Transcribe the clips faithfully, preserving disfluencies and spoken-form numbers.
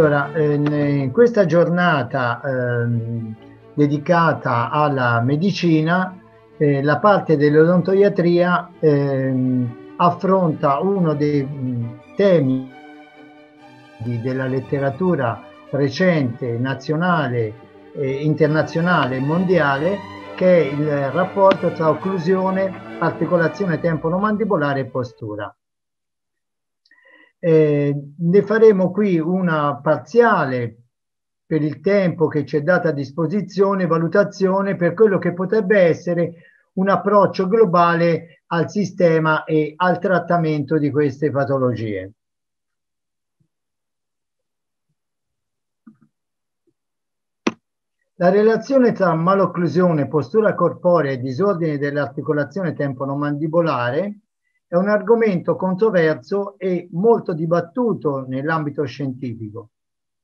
Allora, in questa giornata eh, dedicata alla medicina, eh, la parte dell'odontoiatria eh, affronta uno dei mh, temi della letteratura recente, nazionale, eh, internazionale e mondiale, che è il rapporto tra occlusione, articolazione temporomandibolare e postura. Eh, ne faremo qui una parziale, per il tempo che ci è data a disposizione, valutazione per quello che potrebbe essere un approccio globale al sistema e al trattamento di queste patologie. La relazione tra malocclusione, postura corporea e disordini dell'articolazione temporomandibolare è un argomento controverso e molto dibattuto nell'ambito scientifico.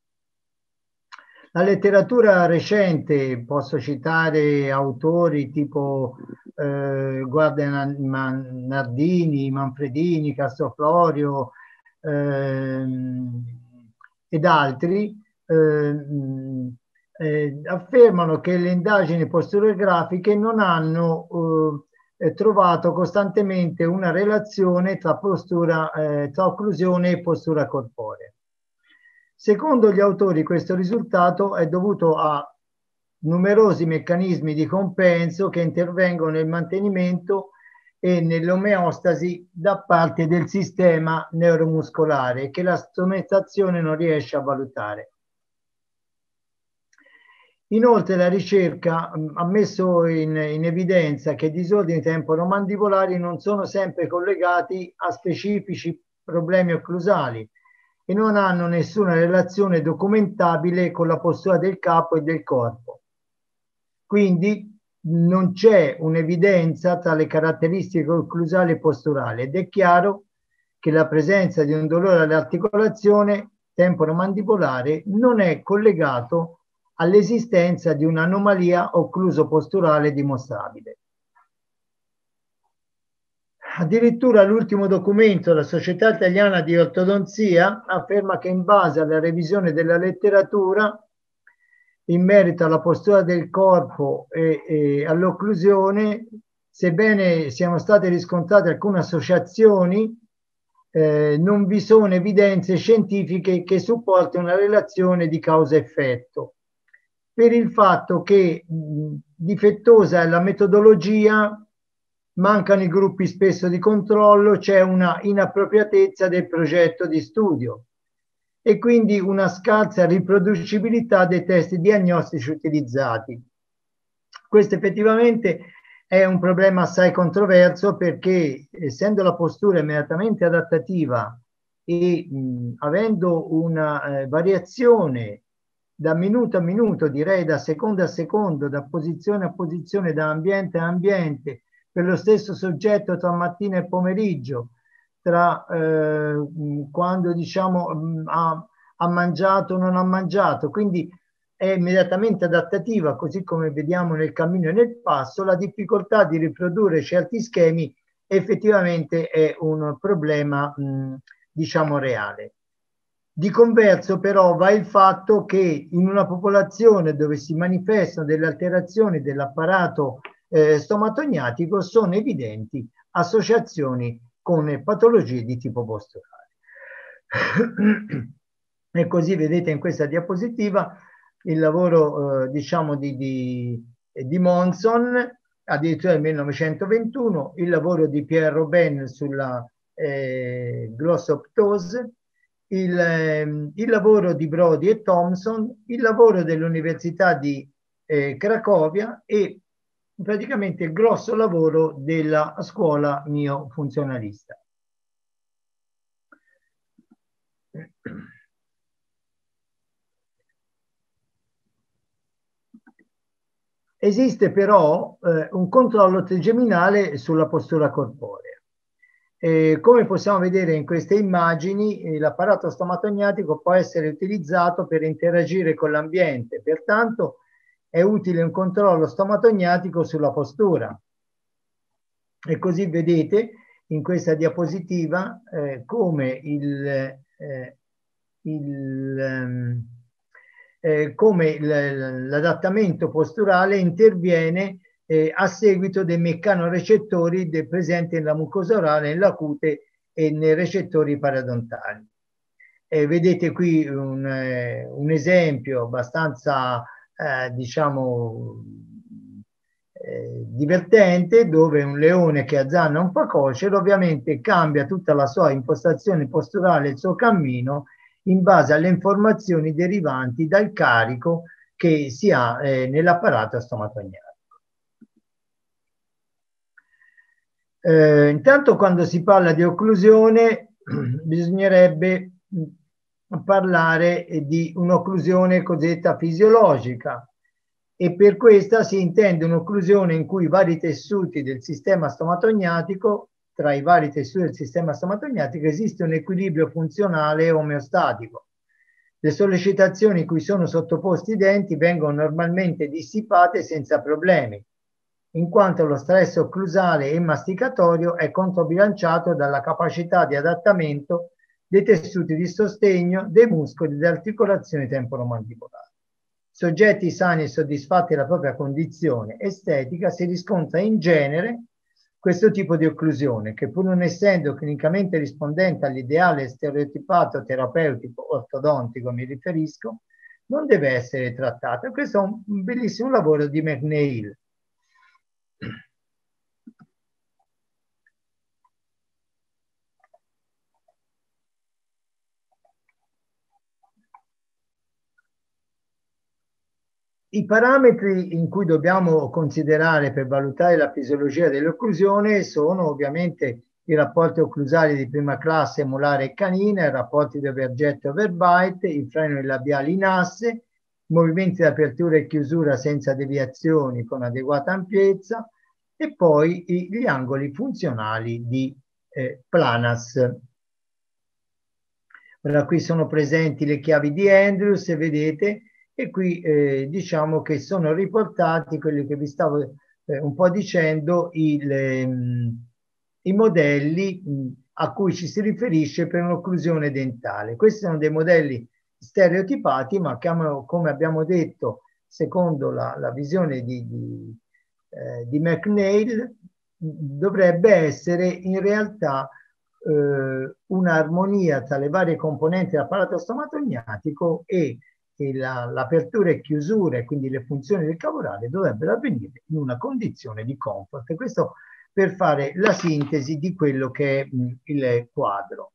La letteratura recente, posso citare autori tipo eh, Guardia Nardini, Manfredini, Castroflorio eh, ed altri, eh, eh, affermano che le indagini posturografiche non hanno eh, trovato costantemente una relazione tra, postura, eh, tra occlusione e postura corporea. Secondo gli autori questo risultato è dovuto a numerosi meccanismi di compenso che intervengono nel mantenimento e nell'omeostasi da parte del sistema neuromuscolare che la strumentazione non riesce a valutare. Inoltre la ricerca ha messo in, in evidenza che i disordini temporomandibolari non sono sempre collegati a specifici problemi occlusali e non hanno nessuna relazione documentabile con la postura del capo e del corpo. Quindi non c'è un'evidenza tra le caratteristiche occlusali e posturali ed è chiaro che la presenza di un dolore all'articolazione temporomandibolare non è collegato all'esistenza di un'anomalia occluso-posturale dimostrabile. Addirittura l'ultimo documento della Società Italiana di Ortodonzia afferma che in base alla revisione della letteratura in merito alla postura del corpo e, e all'occlusione, sebbene siano state riscontrate alcune associazioni, eh, non vi sono evidenze scientifiche che supportino una relazione di causa-effetto, per il fatto che mh, difettosa è la metodologia, mancano i gruppi spesso di controllo, c'è una inappropriatezza del progetto di studio e quindi una scarsa riproducibilità dei testi diagnostici utilizzati. Questo effettivamente è un problema assai controverso perché, essendo la postura immediatamente adattativa e mh, avendo una eh, variazione da minuto a minuto, direi da secondo a secondo, da posizione a posizione, da ambiente a ambiente, per lo stesso soggetto tra mattina e pomeriggio, tra eh, quando diciamo ha, ha mangiato o non ha mangiato, quindi è immediatamente adattativa, così come vediamo nel cammino e nel passo, la difficoltà di riprodurre certi schemi effettivamente è un problema mh, diciamo reale. Di converso però va il fatto che in una popolazione dove si manifestano delle alterazioni dell'apparato eh, stomatogniatico sono evidenti associazioni con patologie di tipo posturale. E così vedete in questa diapositiva il lavoro eh, diciamo di, di, di Monson, addirittura nel millenovecentoventuno, il lavoro di Pierre Robin sulla eh, glossoptose, il, eh, il lavoro di Brody e Thompson, il lavoro dell'Università di eh, Cracovia e praticamente il grosso lavoro della scuola miofunzionalista. Esiste però eh, un controllo trigeminale sulla postura corporea. Eh, come possiamo vedere in queste immagini, eh, l'apparato stomatogniatico può essere utilizzato per interagire con l'ambiente, pertanto è utile un controllo stomatogniatico sulla postura. E così vedete in questa diapositiva eh, come il, eh, il, ehm, eh, come l'adattamento posturale interviene eh, a seguito dei meccanorecettori presenti nella mucosa orale, nella cute e nei recettori paradontali. Eh, vedete qui un, eh, un esempio abbastanza, eh, diciamo, eh, divertente, dove un leone che azzanna un facocero ovviamente cambia tutta la sua impostazione posturale, il suo cammino, in base alle informazioni derivanti dal carico che si ha eh, nell'apparato stomatognato. Eh, intanto quando si parla di occlusione bisognerebbe parlare di un'occlusione cosiddetta fisiologica, e per questa si intende un'occlusione in cui i vari tessuti del sistema stomatognatico, tra i vari tessuti del sistema stomatognatico esiste un equilibrio funzionale omeostatico. Le sollecitazioni cui sono sottoposti i denti vengono normalmente dissipate senza problemi, in quanto lo stress occlusale e masticatorio è controbilanciato dalla capacità di adattamento dei tessuti di sostegno, dei muscoli e delle articolazioni temporomandibolari. Soggetti sani e soddisfatti della propria condizione estetica si riscontra in genere questo tipo di occlusione, che pur non essendo clinicamente rispondente all'ideale stereotipato terapeutico ortodontico, mi riferisco, non deve essere trattata. Questo è un bellissimo lavoro di McNeil. I parametri in cui dobbiamo considerare per valutare la fisiologia dell'occlusione sono ovviamente i rapporti occlusali di prima classe molare e canina, i rapporti di overgetto e overbite, i freni labiali in asse, movimenti di apertura e chiusura senza deviazioni con adeguata ampiezza, e poi i, gli angoli funzionali di eh, Planas. Ora qui sono presenti le chiavi di Andrews, e vedete, e qui eh, diciamo che sono riportati quelli che vi stavo eh, un po' dicendo, il, ehm, i modelli mh, a cui ci si riferisce per un'occlusione dentale. Questi sono dei modelli stereotipati, ma che, come abbiamo detto, secondo la, la visione di, di, eh, di McNeil, dovrebbe essere in realtà eh, un'armonia tra le varie componenti dell'apparato stomatognatico, e l'apertura e chiusura, e quindi le funzioni del cavorale, dovrebbero avvenire in una condizione di comfort. E questo per fare la sintesi di quello che è mh, il quadro.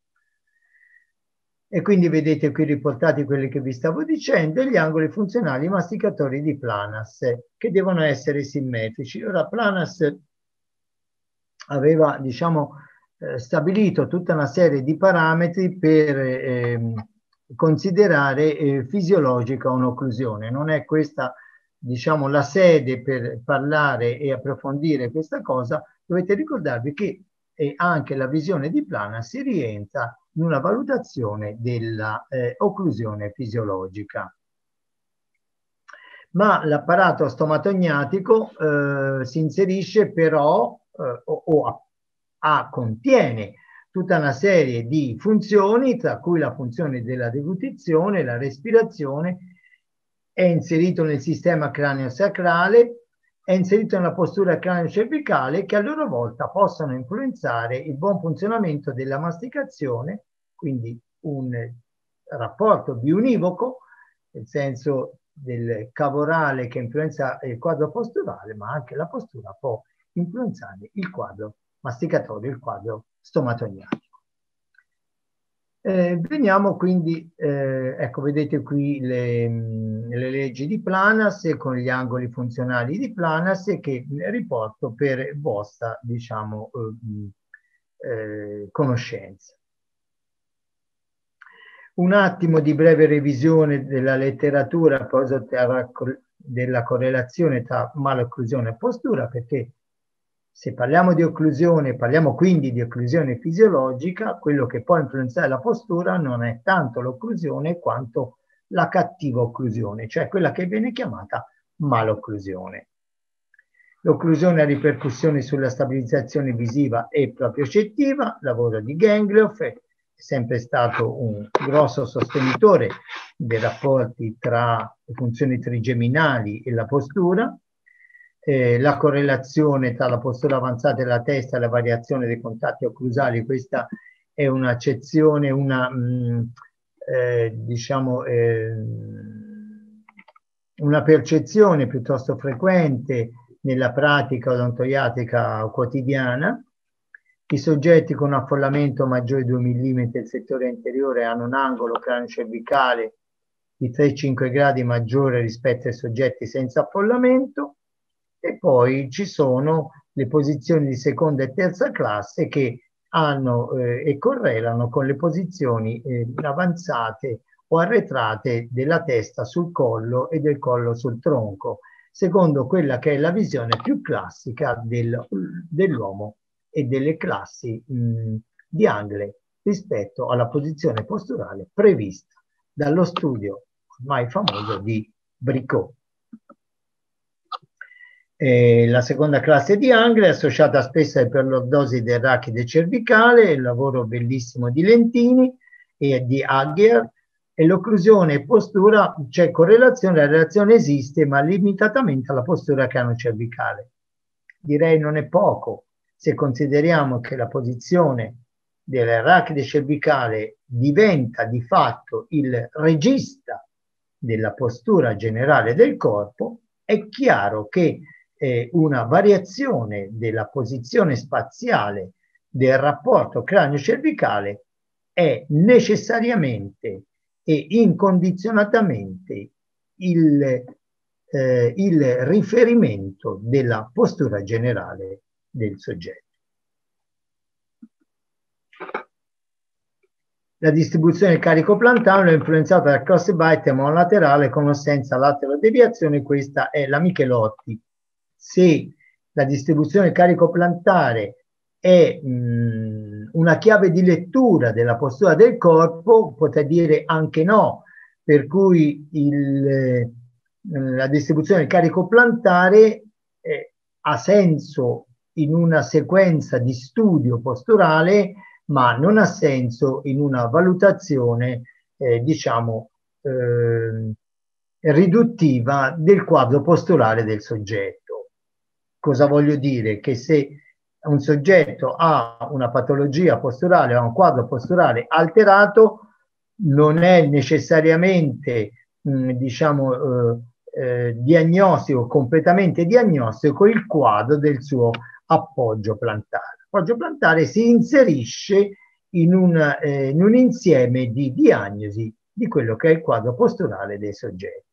E quindi vedete qui riportati quelli che vi stavo dicendo, gli angoli funzionali masticatori di Planas, che devono essere simmetrici. Ora, Planas aveva, diciamo, eh, stabilito tutta una serie di parametri per eh, considerare eh, fisiologica un'occlusione. Non è questa, diciamo, la sede per parlare e approfondire questa cosa. Dovete ricordarvi che eh, anche la visione di Planas si rientra in una valutazione della eh, occlusione fisiologica. Ma l'apparato stomatognatico eh, si inserisce però eh, o, o a, a, contiene tutta una serie di funzioni, tra cui la funzione della deglutizione, la respirazione, è inserito nel sistema cranio-sacrale, è inserito nella postura cranio-cervicale, che a loro volta possono influenzare il buon funzionamento della masticazione, quindi un rapporto biunivoco, nel senso del cavorale che influenza il quadro posturale, ma anche la postura può influenzare il quadro masticatorio, il quadro stomatognatico. Eh, veniamo quindi, eh, ecco, vedete qui le, le leggi di Planas con gli angoli funzionali di Planas, che riporto per vostra, diciamo, eh, eh, conoscenza. Un attimo di breve revisione della letteratura a proposito della correlazione tra malocclusione e postura, perché se parliamo di occlusione, parliamo quindi di occlusione fisiologica, quello che può influenzare la postura non è tanto l'occlusione quanto la cattiva occlusione, cioè quella che viene chiamata malocclusione. L'occlusione ha ripercussioni sulla stabilizzazione visiva e propriocettiva, lavoro di Gangloff, sempre stato un grosso sostenitore dei rapporti tra le funzioni trigeminali e la postura, eh, la correlazione tra la postura avanzata e la testa e la variazione dei contatti occlusali. Questa è un'accezione, una, mh, eh, diciamo, eh, una percezione piuttosto frequente nella pratica odontoiatrica quotidiana. I soggetti con affollamento maggiore di due millimetri del settore anteriore hanno un angolo cranio-cervicale di tre virgola cinque gradi maggiore rispetto ai soggetti senza affollamento, e poi ci sono le posizioni di seconda e terza classe che hanno eh, e correlano con le posizioni eh, avanzate o arretrate della testa sul collo e del collo sul tronco, secondo quella che è la visione più classica del, dell'uomo e delle classi mh, di Angle rispetto alla posizione posturale prevista dallo studio ormai famoso di Bricot. Eh, la seconda classe di Angle è associata spesso all'iperlordosi del rachide cervicale, il lavoro bellissimo di Lentini e di Aghier, e l'occlusione e postura, c'è correlazione, la relazione esiste, ma limitatamente alla postura cranocervicale. Direi non è poco, se consideriamo che la posizione dell'arachide cervicale diventa di fatto il regista della postura generale del corpo. È chiaro che eh, una variazione della posizione spaziale del rapporto cranio-cervicale è necessariamente e incondizionatamente il, eh, il riferimento della postura generale del soggetto. La distribuzione del carico plantano è influenzata dal crossbite monolaterale con o senza lateral deviazione. Questa è la Michelotti. Se la distribuzione del carico plantare è mh, una chiave di lettura della postura del corpo, potrei dire anche no, per cui il, la distribuzione del carico plantare eh, ha senso in una sequenza di studio posturale, ma non ha senso in una valutazione, eh, diciamo, eh, riduttiva del quadro posturale del soggetto. Cosa voglio dire? Che se un soggetto ha una patologia posturale, ha un quadro posturale alterato, non è necessariamente, mh, diciamo, eh, eh, diagnostico, completamente diagnostico il quadro del suo appoggio plantare. L'appoggio plantare si inserisce in un, eh, in un insieme di diagnosi di quello che è il quadro posturale dei soggetti.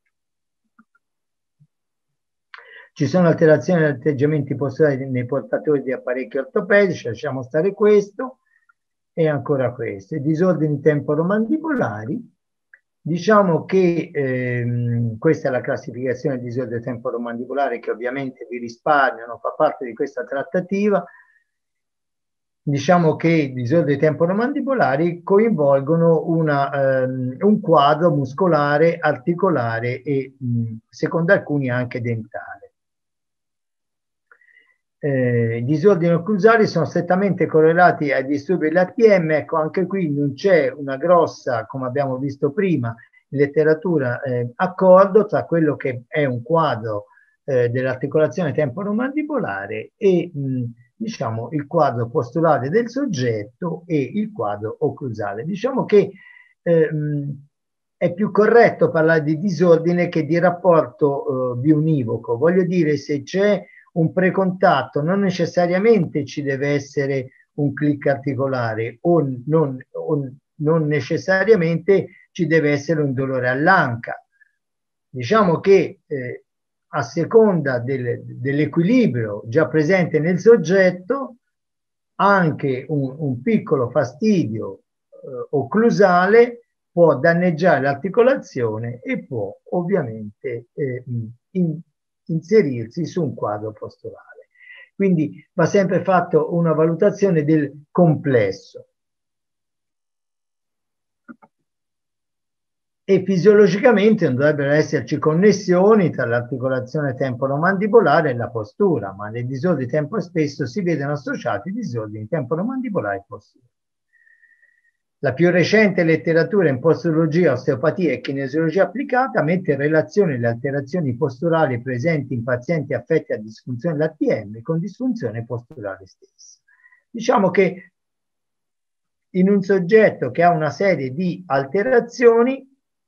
Ci sono alterazioni negli atteggiamenti posturali nei portatori di apparecchi ortopedici, lasciamo stare questo, e ancora questo. I disordini temporomandibolari, diciamo che ehm, questa è la classificazione del disordine temporomandibolare, che ovviamente vi risparmio, non fa parte di questa trattativa. Diciamo che i disordini temporomandibolari coinvolgono una, ehm, un quadro muscolare, articolare e, mh, secondo alcuni, anche dentale. Eh, I disordini occlusali sono strettamente correlati ai disturbi dell'A T M. Ecco, anche qui non c'è una grossa, come abbiamo visto prima, in letteratura, eh, accordo tra quello che è un quadro eh, dell'articolazione temporomandibolare e mh, diciamo il quadro posturale del soggetto e il quadro occlusale. Diciamo che eh, mh, è più corretto parlare di disordine che di rapporto eh, bionivoco. Voglio dire, se c'è un precontatto, non necessariamente ci deve essere un click articolare o non, o non necessariamente ci deve essere un dolore all'anca. Diciamo che eh, a seconda del, dell'equilibrio già presente nel soggetto, anche un, un piccolo fastidio eh, occlusale può danneggiare l'articolazione e può ovviamente eh, in, inserirsi su un quadro posturale. Quindi va sempre fatto una valutazione del complesso. E fisiologicamente non dovrebbero esserci connessioni tra l'articolazione temporomandibolare e la postura, ma nei disordini tempo spesso si vedono associati disordini temporomandibolari e postura. La più recente letteratura in posturologia, osteopatia e kinesiologia applicata mette in relazione le alterazioni posturali presenti in pazienti affetti a disfunzione dell'A T M con disfunzione posturale stessa. Diciamo che in un soggetto che ha una serie di alterazioni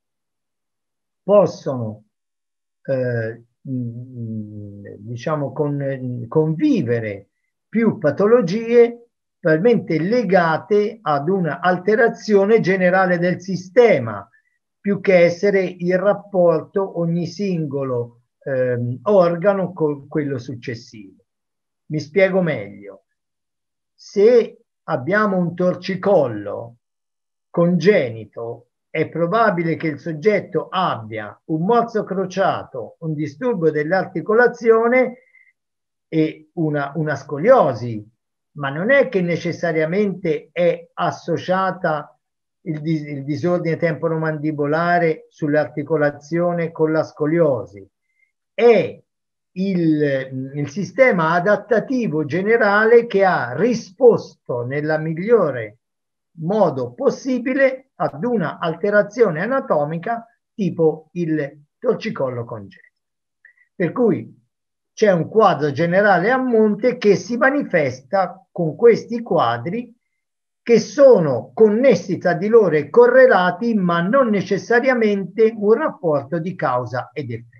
possono eh, diciamo con, convivere più patologie probabilmente legate ad una alterazione generale del sistema, più che essere il rapporto ogni singolo ehm, organo con quello successivo. Mi spiego meglio. Se abbiamo un torcicollo congenito, è probabile che il soggetto abbia un morso crociato, un disturbo dell'articolazione e una, una scoliosi, ma non è che necessariamente è associata il, dis il disordine temporomandibolare sull'articolazione con la scoliosi. È il, il sistema adattativo generale che ha risposto nella migliore modo possibile ad una alterazione anatomica tipo il torcicollo congenito. Per cui c'è un quadro generale a monte che si manifesta con questi quadri che sono connessi tra di loro e correlati, ma non necessariamente un rapporto di causa ed effetto.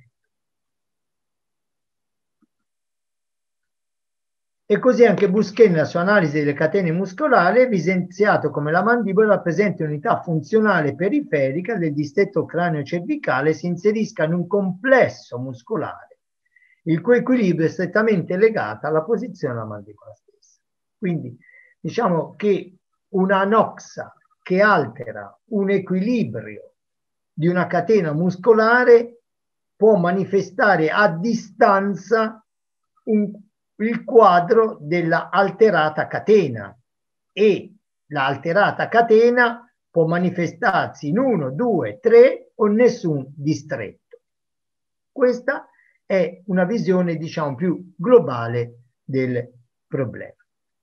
E così anche Bousquet nella sua analisi delle catene muscolari ha evidenziato come la mandibola rappresenti un'unità funzionale periferica del distretto cranio-cervicale e si inserisca in un complesso muscolare, il cui equilibrio è strettamente legato alla posizione della mandibola stessa. Quindi diciamo che una anoxa che altera un equilibrio di una catena muscolare può manifestare a distanza un il quadro della alterata catena e la alterata catena può manifestarsi in uno, due, tre o nessun distretto. Questa è una visione, diciamo, più globale del problema.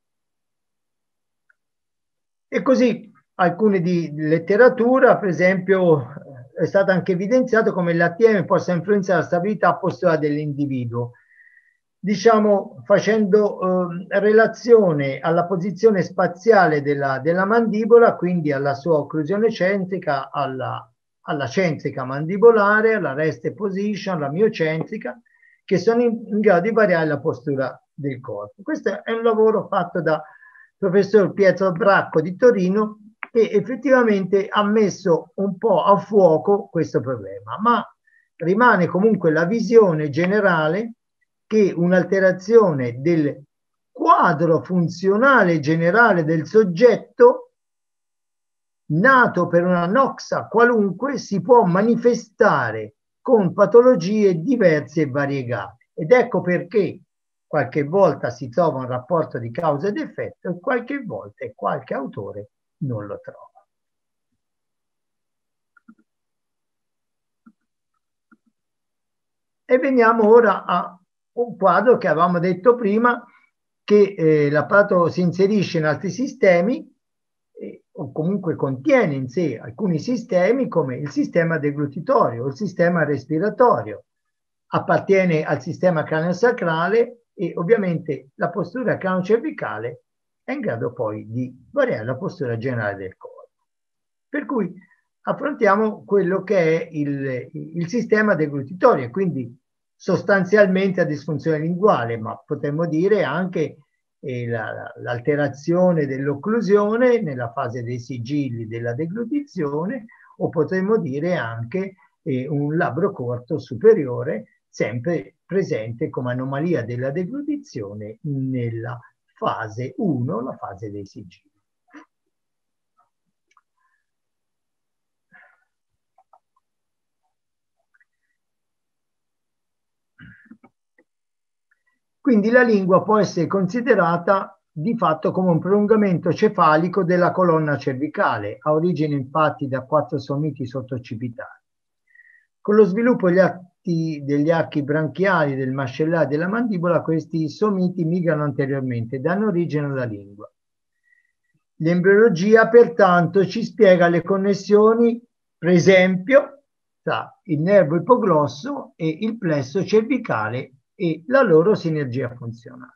E così alcune di letteratura, per esempio, è stato anche evidenziato come l'A T M possa influenzare la stabilità posturale dell'individuo. Diciamo facendo eh, relazione alla posizione spaziale della, della mandibola, quindi alla sua occlusione centrica, alla, alla centrica mandibolare, alla rest position, alla miocentrica, che sono in, in grado di variare la postura del corpo. Questo è un lavoro fatto da professor Pietro Bracco di Torino, che effettivamente ha messo un po' a fuoco questo problema, ma rimane comunque la visione generale che un'alterazione del quadro funzionale generale del soggetto nato per una noxa qualunque si può manifestare con patologie diverse e variegate. Ed ecco perché qualche volta si trova un rapporto di causa ed effetto e qualche volta qualche autore non lo trova. E veniamo ora a un quadro che avevamo detto prima, che eh, l'apparato si inserisce in altri sistemi eh, o comunque contiene in sé alcuni sistemi come il sistema deglutitorio, il sistema respiratorio, appartiene al sistema cranio-sacrale e ovviamente la postura cranio-cervicale è in grado poi di variare la postura generale del corpo. Per cui affrontiamo quello che è il, il sistema deglutitorio, quindi sostanzialmente a disfunzione linguale, ma potremmo dire anche eh, l'alterazione dell'occlusione nella fase dei sigilli della deglutizione, o potremmo dire anche eh, un labbro corto superiore sempre presente come anomalia della deglutizione nella fase uno, la fase dei sigilli. Quindi la lingua può essere considerata di fatto come un prolungamento cefalico della colonna cervicale, ha origine infatti da quattro somiti sottocipitali. Con lo sviluppo degli, atti, degli archi branchiali del mascellare della mandibola, questi somiti migrano anteriormente e danno origine alla lingua. L'embriologia pertanto ci spiega le connessioni, per esempio, tra il nervo ipoglosso e il plesso cervicale e la loro sinergia funzionale.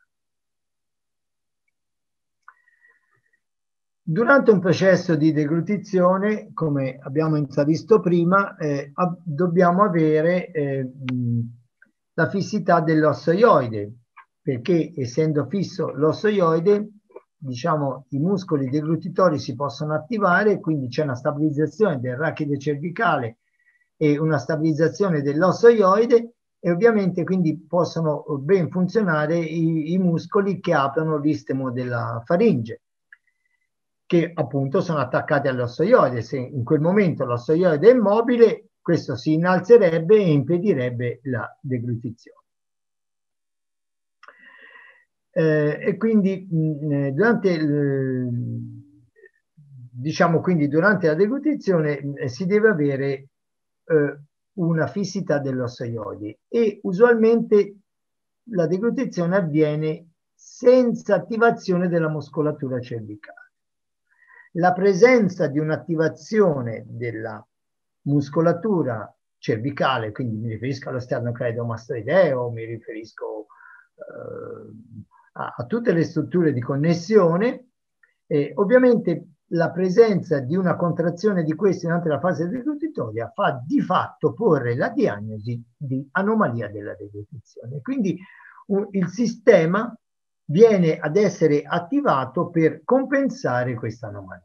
Durante un processo di deglutizione, come abbiamo intravisto prima, eh, ab- dobbiamo avere eh, mh, la fissità dell'ossoioide, perché essendo fisso l'ossoioide, diciamo, i muscoli deglutitori si possono attivare, quindi c'è una stabilizzazione del rachide cervicale e una stabilizzazione dell'ossoioide, e ovviamente quindi possono ben funzionare i, i muscoli che aprono l'istemo della faringe, che appunto sono attaccati all'ossoioide. Se in quel momento l'ossoioide è immobile, questo si innalzerebbe e impedirebbe la deglutizione. Eh, e quindi mh, durante il, diciamo quindi durante la deglutizione mh, si deve avere eh, una fissità dell'ossoioide, e usualmente la deglutizione avviene senza attivazione della muscolatura cervicale. La presenza di un'attivazione della muscolatura cervicale, quindi mi riferisco allo sternocleidomastoideo, mi riferisco eh, a, a tutte le strutture di connessione, e ovviamente la presenza di una contrazione di questi durante la fase deglutitoria fa di fatto porre la diagnosi di anomalia della deglutizione. Quindi un, il sistema viene ad essere attivato per compensare questa anomalia.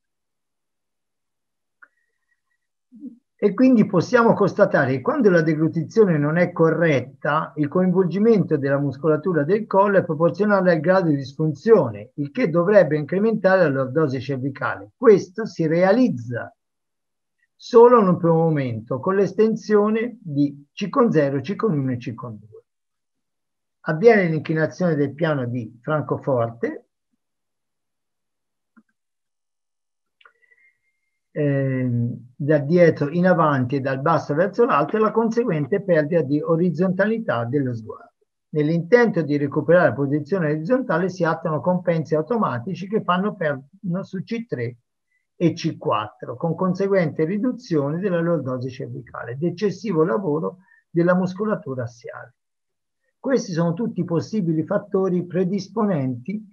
E quindi possiamo constatare che quando la deglutizione non è corretta, il coinvolgimento della muscolatura del collo è proporzionale al grado di disfunzione, il che dovrebbe incrementare la lordose cervicale. Questo si realizza solo in un primo momento con l'estensione di C con zero, C con uno e C con due. Avviene l'inclinazione del piano di Francoforte, Eh, da dietro in avanti e dal basso verso l'alto, e la conseguente perdita di orizzontalità dello sguardo. Nell'intento di recuperare la posizione orizzontale si attuano compensi automatici che fanno perdere su C tre e C quattro, con conseguente riduzione della lordose cervicale ed eccessivo lavoro della muscolatura assiale. Questi sono tutti possibili fattori predisponenti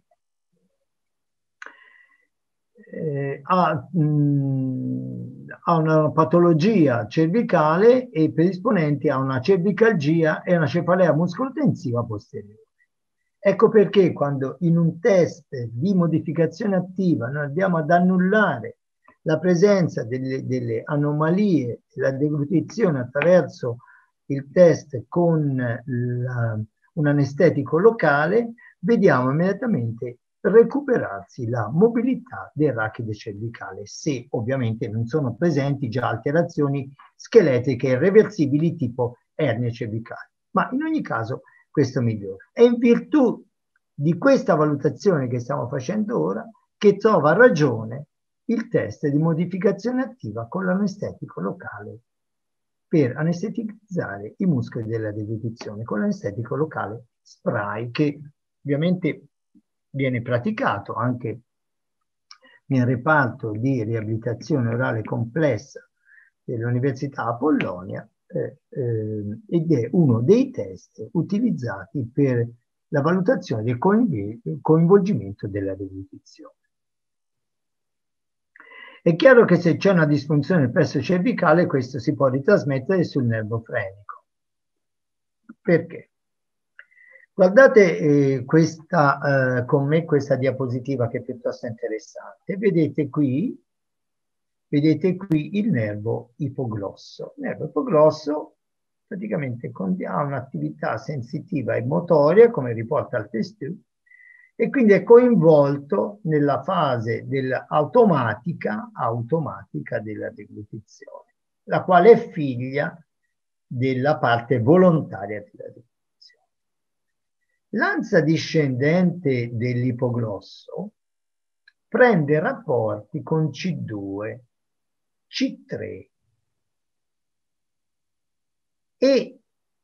Eh, a, mh, a una patologia cervicale e predisponenti a una cervicalgia e una cefalea muscolotensiva posteriore. Ecco perché quando in un test di modificazione attiva noi andiamo ad annullare la presenza delle, delle anomalie della deglutizione attraverso il test con la, un anestetico locale, vediamo immediatamente recuperarsi la mobilità del rachide cervicale, se ovviamente non sono presenti già alterazioni scheletriche irreversibili tipo ernie cervicali. Ma in ogni caso questo migliora. È in virtù di questa valutazione che stiamo facendo ora che trova ragione il test di modificazione attiva con l'anestetico locale per anestetizzare i muscoli della deglutizione, con l'anestetico locale spray, che ovviamente viene praticato anche nel reparto di riabilitazione orale complessa dell'Università Apollonia eh, eh, ed è uno dei test utilizzati per la valutazione del coinvolgimento della deglutizione. È chiaro che se c'è una disfunzione del plesso cervicale, questo si può ritrasmettere sul nervo frenico. Perché? Guardate eh, questa, eh, con me questa diapositiva che è piuttosto interessante. Vedete qui, vedete qui il nervo ipoglosso. Il nervo ipoglosso praticamente ha un'attività sensitiva e motoria, come riporta il test, e quindi è coinvolto nella fase dell'automatica automatica della deglutizione, la quale è figlia della parte volontaria della deglutizione. L'ansa discendente dell'ipoglosso prende rapporti con C due, C tre e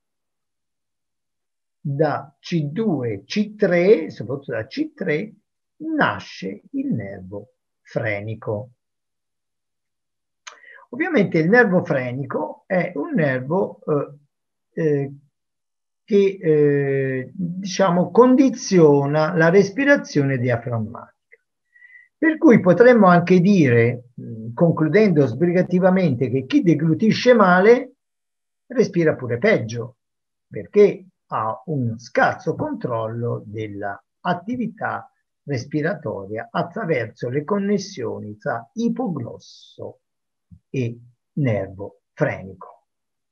da C due, C tre, soprattutto da C tre, nasce il nervo frenico. Ovviamente il nervo frenico è un nervo eh, eh, che eh, diciamo condiziona la respirazione diaframmatica. Per cui potremmo anche dire, mh, concludendo sbrigativamente, che chi deglutisce male respira pure peggio, perché ha un scarso controllo dell'attività respiratoria attraverso le connessioni tra ipoglosso e nervo frenico.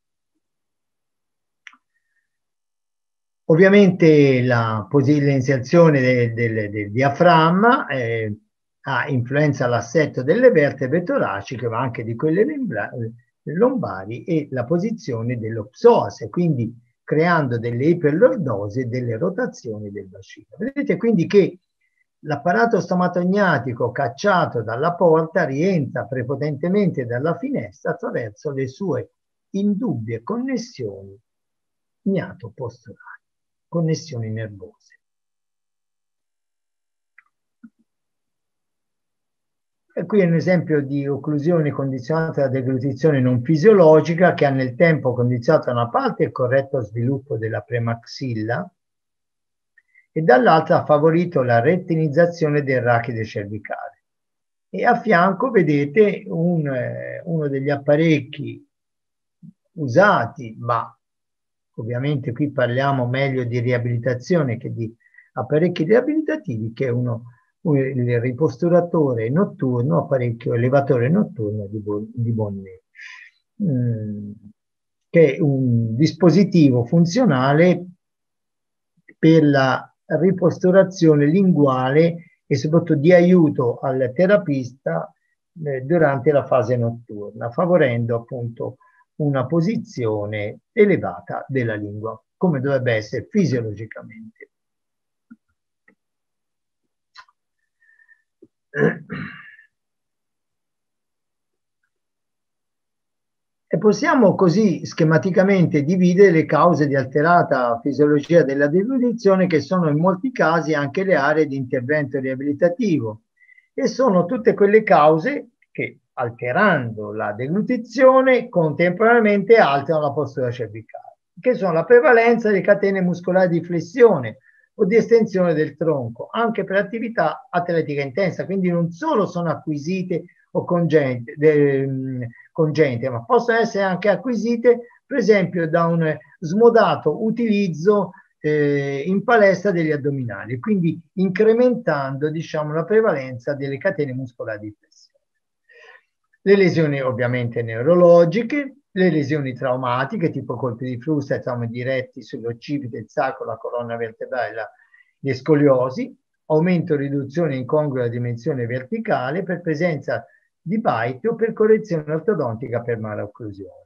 Ovviamente la posizione del, del, del diaframma eh, ha influenza all'assetto delle vertebre toraciche, ma anche di quelle lombari, e la posizione dello psoase, quindi creando delle iperlordosi e delle rotazioni del bacino. Vedete quindi che l'apparato stomatognotico cacciato dalla porta rientra prepotentemente dalla finestra attraverso le sue indubbie connessioni gnato-posturali, connessioni nervose. E qui è un esempio di occlusione condizionata da deglutizione non fisiologica che ha nel tempo condizionato da una parte il corretto sviluppo della premaxilla e dall'altra ha favorito la rettinizzazione del rachide cervicale. E a fianco vedete un, eh, uno degli apparecchi usati, ma ovviamente qui parliamo meglio di riabilitazione che di apparecchi riabilitativi, che è uno, il riposturatore notturno, apparecchio elevatore notturno di, di Bonnet, mm, che è un dispositivo funzionale per la riposturazione linguale e soprattutto di aiuto al terapista eh, durante la fase notturna, favorendo appunto una posizione elevata della lingua, come dovrebbe essere fisiologicamente. E possiamo così schematicamente dividere le cause di alterata fisiologia della deglutizione, che sono in molti casi anche le aree di intervento riabilitativo, e sono tutte quelle cause che, alterando la deglutizione, contemporaneamente alterano la postura cervicale, che sono la prevalenza di catene muscolari di flessione o di estensione del tronco, anche per attività atletica intensa, quindi non solo sono acquisite o congenite, de, congenite, ma possono essere anche acquisite, per esempio, da un smodato utilizzo eh, in palestra degli addominali, quindi incrementando, diciamo, la prevalenza delle catene muscolari di flessione. Le lesioni ovviamente neurologiche, le lesioni traumatiche, tipo colpi di frusta e traumi diretti sull'occipite, il sacro, la colonna vertebrale, la, le scoliosi, aumento o riduzione incongrua della dimensione verticale per presenza di bite o per correzione ortodontica per malocclusione.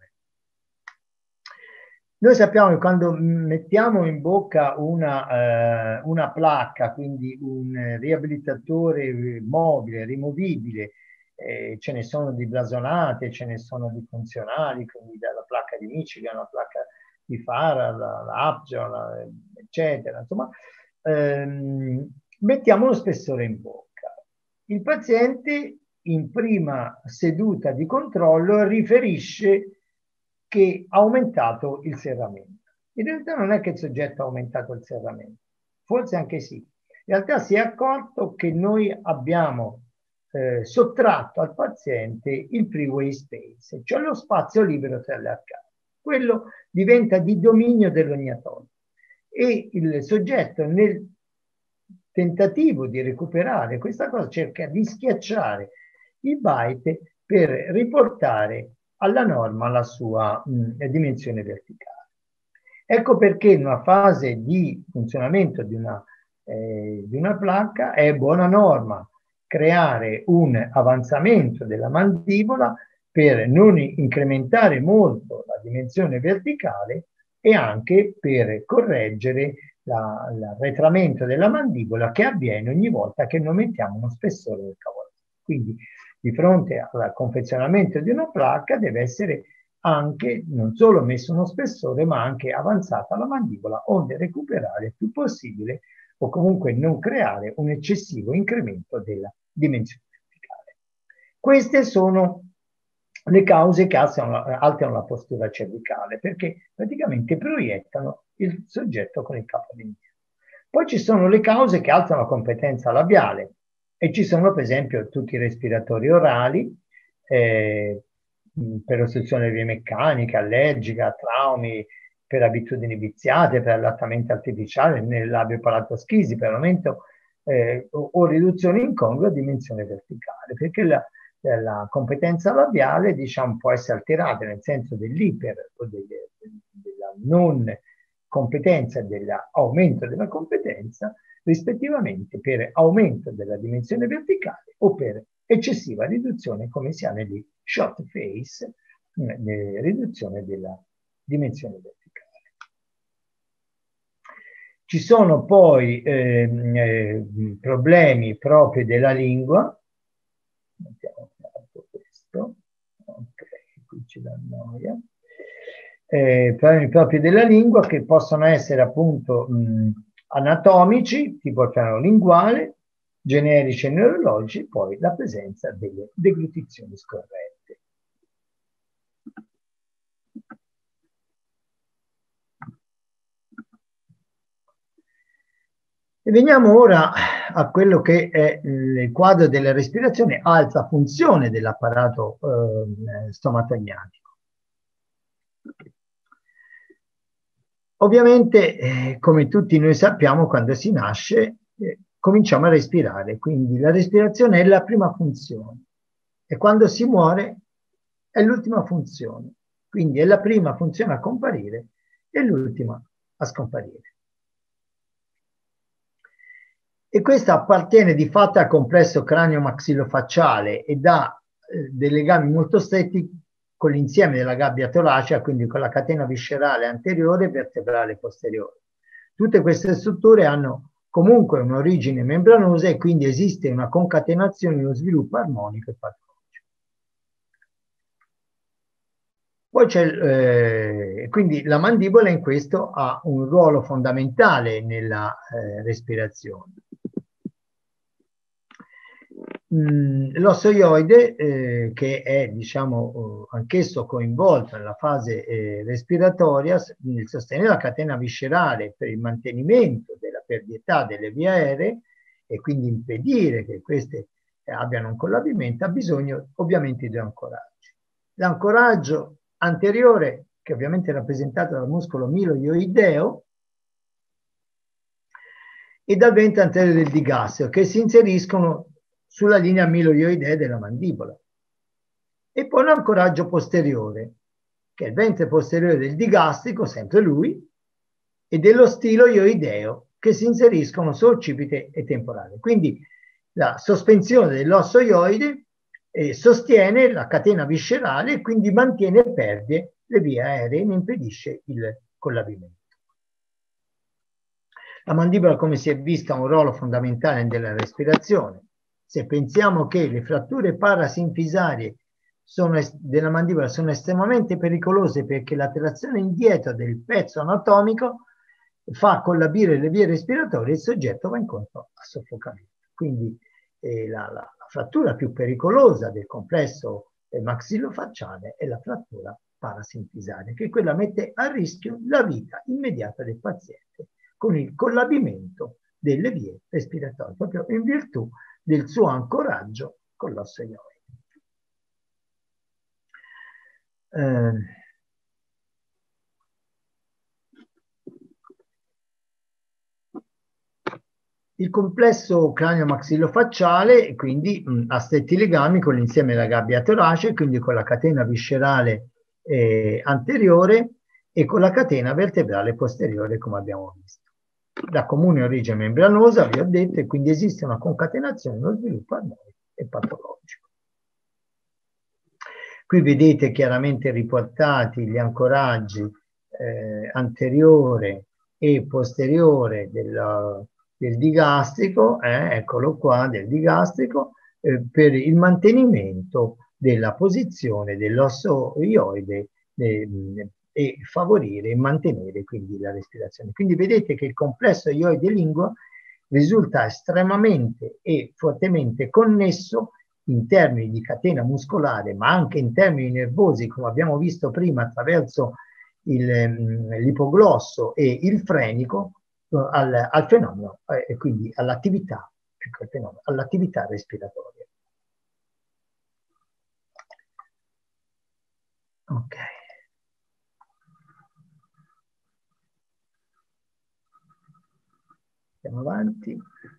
Noi sappiamo che quando mettiamo in bocca una, eh, una placca, quindi un riabilitatore mobile, rimovibile, eh, ce ne sono di blasonate, ce ne sono di funzionali, quindi dalla placca di Michigan, la placca di Farah, la, la Upjohn, eccetera, insomma, ehm, mettiamo lo spessore in bocca. Il paziente in prima seduta di controllo riferisce che ha aumentato il serramento. In realtà non è che il soggetto ha aumentato il serramento, forse anche sì. In realtà si è accorto che noi abbiamo eh, sottratto al paziente il freeway space, cioè lo spazio libero tra le arcate. Quello diventa di dominio dell'ognatore e il soggetto, nel tentativo di recuperare questa cosa, cerca di schiacciare il bite per riportare alla norma la sua mh, dimensione verticale. Ecco perché in una fase di funzionamento di una, eh, di una placca è buona norma creare un avanzamento della mandibola per non incrementare molto la dimensione verticale e anche per correggere l'arretramento della mandibola che avviene ogni volta che noi mettiamo uno spessore del cavolo. Quindi di fronte al confezionamento di una placca deve essere anche non solo messo uno spessore, ma anche avanzata la mandibola, onde recuperare il più possibile o comunque non creare un eccessivo incremento della dimensione verticale. Queste sono le cause che alterano, alterano la postura cervicale, perché praticamente proiettano il soggetto con il capo all'indietro. Poi ci sono le cause che alterano la competenza labiale e ci sono per esempio tutti i respiratori orali, eh, per ostruzione delle vie meccaniche, allergica, traumi, per abitudini viziate, per allattamento artificiale, nel labio palatoschisi, per aumento eh, o, o riduzione incongrua a dimensione verticale, perché la, la competenza labiale, diciamo, può essere alterata nel senso dell'iper o delle, della non competenza e dell'aumento della competenza, rispettivamente per aumento della dimensione verticale o per eccessiva riduzione, come si ha negli short face, eh, riduzione della dimensione verticale. Ci sono poi eh, eh, problemi propri della lingua. Mettiamo questo. Ok, qui ci dà noia. Eh, problemi propri della lingua che possono essere appunto mh, anatomici, tipo il piano linguale, generici e neurologici, poi la presenza delle deglutizioni scorrette. E veniamo ora a quello che è il quadro della respirazione, alta funzione dell'apparato eh, stomatognatrico. Ovviamente, eh, come tutti noi sappiamo, quando si nasce eh, cominciamo a respirare, quindi la respirazione è la prima funzione e quando si muore è l'ultima funzione, quindi è la prima funzione a comparire e l'ultima a scomparire. E questa appartiene di fatto al complesso cranio-maxillofacciale ed ha eh, dei legami molto stretti con l'insieme della gabbia toracica, quindi con la catena viscerale anteriore e vertebrale posteriore. Tutte queste strutture hanno comunque un'origine membranosa e quindi esiste una concatenazione e uno sviluppo armonico e patologico. Poi c'è, eh, quindi la mandibola in questo ha un ruolo fondamentale nella eh, respirazione. L'ossoioide, eh, che è, diciamo, anch'esso coinvolto nella fase eh, respiratoria, nel sostenere la catena viscerale per il mantenimento della pervietà delle vie aeree e quindi impedire che queste eh, abbiano un collabimento, ha bisogno ovviamente di ancoraggi. L'ancoraggio anteriore, che ovviamente è rappresentato dal muscolo miloioideo, e dal ventre anteriore del digastrio, che si inseriscono sulla linea miloioidea della mandibola. E poi un ancoraggio posteriore, che è il ventre posteriore del digastrico, sempre lui, e dello stiloioideo, che si inseriscono su occipite e temporale. Quindi la sospensione dell'ossoioide eh, sostiene la catena viscerale e quindi mantiene e perde le vie aeree e ne impedisce il collabimento. La mandibola, come si è visto, ha un ruolo fondamentale nella respirazione. Se pensiamo che le fratture parasinfisarie sono della mandibola sono estremamente pericolose perché la trazione indietro del pezzo anatomico fa collabire le vie respiratorie e il soggetto va incontro a soffocamento. Quindi eh, la, la, la frattura più pericolosa del complesso eh, maxillofacciale è la frattura parasinfisaria, che quella mette a rischio la vita immediata del paziente con il collabimento delle vie respiratorie, proprio in virtù del suo ancoraggio con l'ossoioide. Eh, il complesso cranio-maxillofacciale quindi mh, ha stretti legami con l'insieme della gabbia toracica, quindi con la catena viscerale eh, anteriore e con la catena vertebrale posteriore, come abbiamo visto. Da comune origine membranosa, vi ho detto, e quindi esiste una concatenazione, uno sviluppo armonico e patologico. Qui vedete chiaramente riportati gli ancoraggi eh, anteriore e posteriore del, del digastrico, eh, eccolo qua, del digastrico, eh, per il mantenimento della posizione dell'ossoioide eh, e favorire e mantenere quindi la respirazione. Quindi vedete che il complesso ioide-lingua risulta estremamente e fortemente connesso in termini di catena muscolare, ma anche in termini nervosi, come abbiamo visto prima, attraverso l'ipoglosso e il frenico, al, al fenomeno, eh, e quindi all'attività, ecco, all'attività respiratoria. Ok. Andiamo avanti.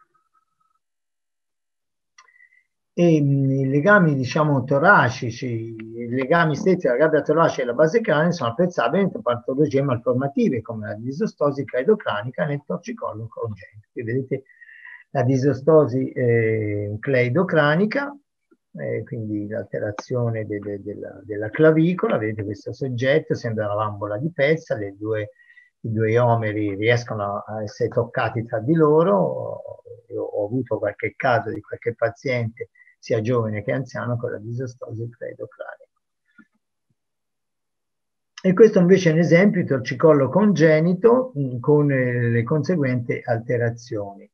E i legami, diciamo, toracici, i legami stretti tra la gabbia toracica e la base cranea sono apprezzabili in patologie malformative come la disostosi cleidocranica nel torcicollo congenito. Qui vedete la disostosi eh, cleidocranica, eh, quindi l'alterazione de, de, de la, della clavicola. Vedete questo soggetto, sembra una bambola di pezza, le due, i due omeri riescono a essere toccati tra di loro. Io ho avuto qualche caso di qualche paziente, sia giovane che anziano, con la disostosi cleidocranica. E questo invece è un esempio di torcicollo congenito mh, con eh, le conseguenti alterazioni.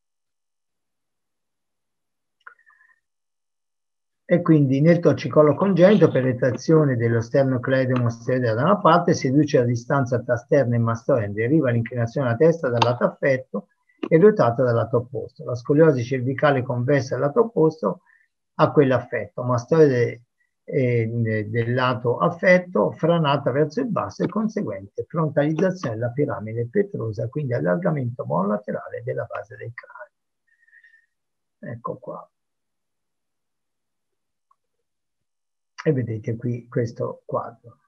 E quindi nel torcicollo congenito, per l'etrazione dello sternocleido mastoideo da una parte, si riduce la distanza tra sterno e mastoide, deriva l'inclinazione della testa dal lato affetto e ruotata dal lato opposto. La scoliosi cervicale convessa dal lato opposto a quell'affetto, mastoide eh, del lato affetto, franata verso il basso e conseguente frontalizzazione della piramide petrosa, quindi allargamento monolaterale della base del cranio. Ecco qua. E vedete qui questo quadro.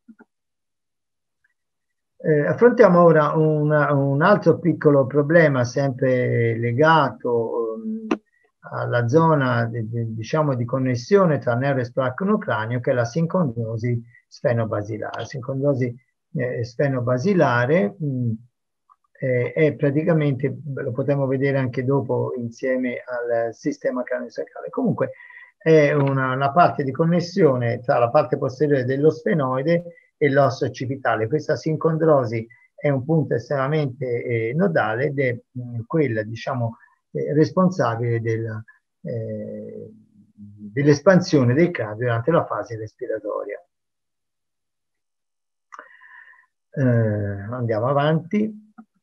Eh, affrontiamo ora una, un altro piccolo problema sempre legato um, alla zona di, di, diciamo, di connessione tra nervo e splachnocranio, che è la sincondrosi sfenobasilare. La sincondrosi eh, sfenobasilare mh, eh, è praticamente, lo potremo vedere anche dopo insieme al sistema cranio-sacrale. Comunque è una, una parte di connessione tra la parte posteriore dello sfenoide e l'osso occipitale. Questa sincondrosi è un punto estremamente eh, nodale ed è mh, quella, diciamo, eh, responsabile del, eh, dell'espansione del cranio durante la fase respiratoria. Eh, andiamo avanti.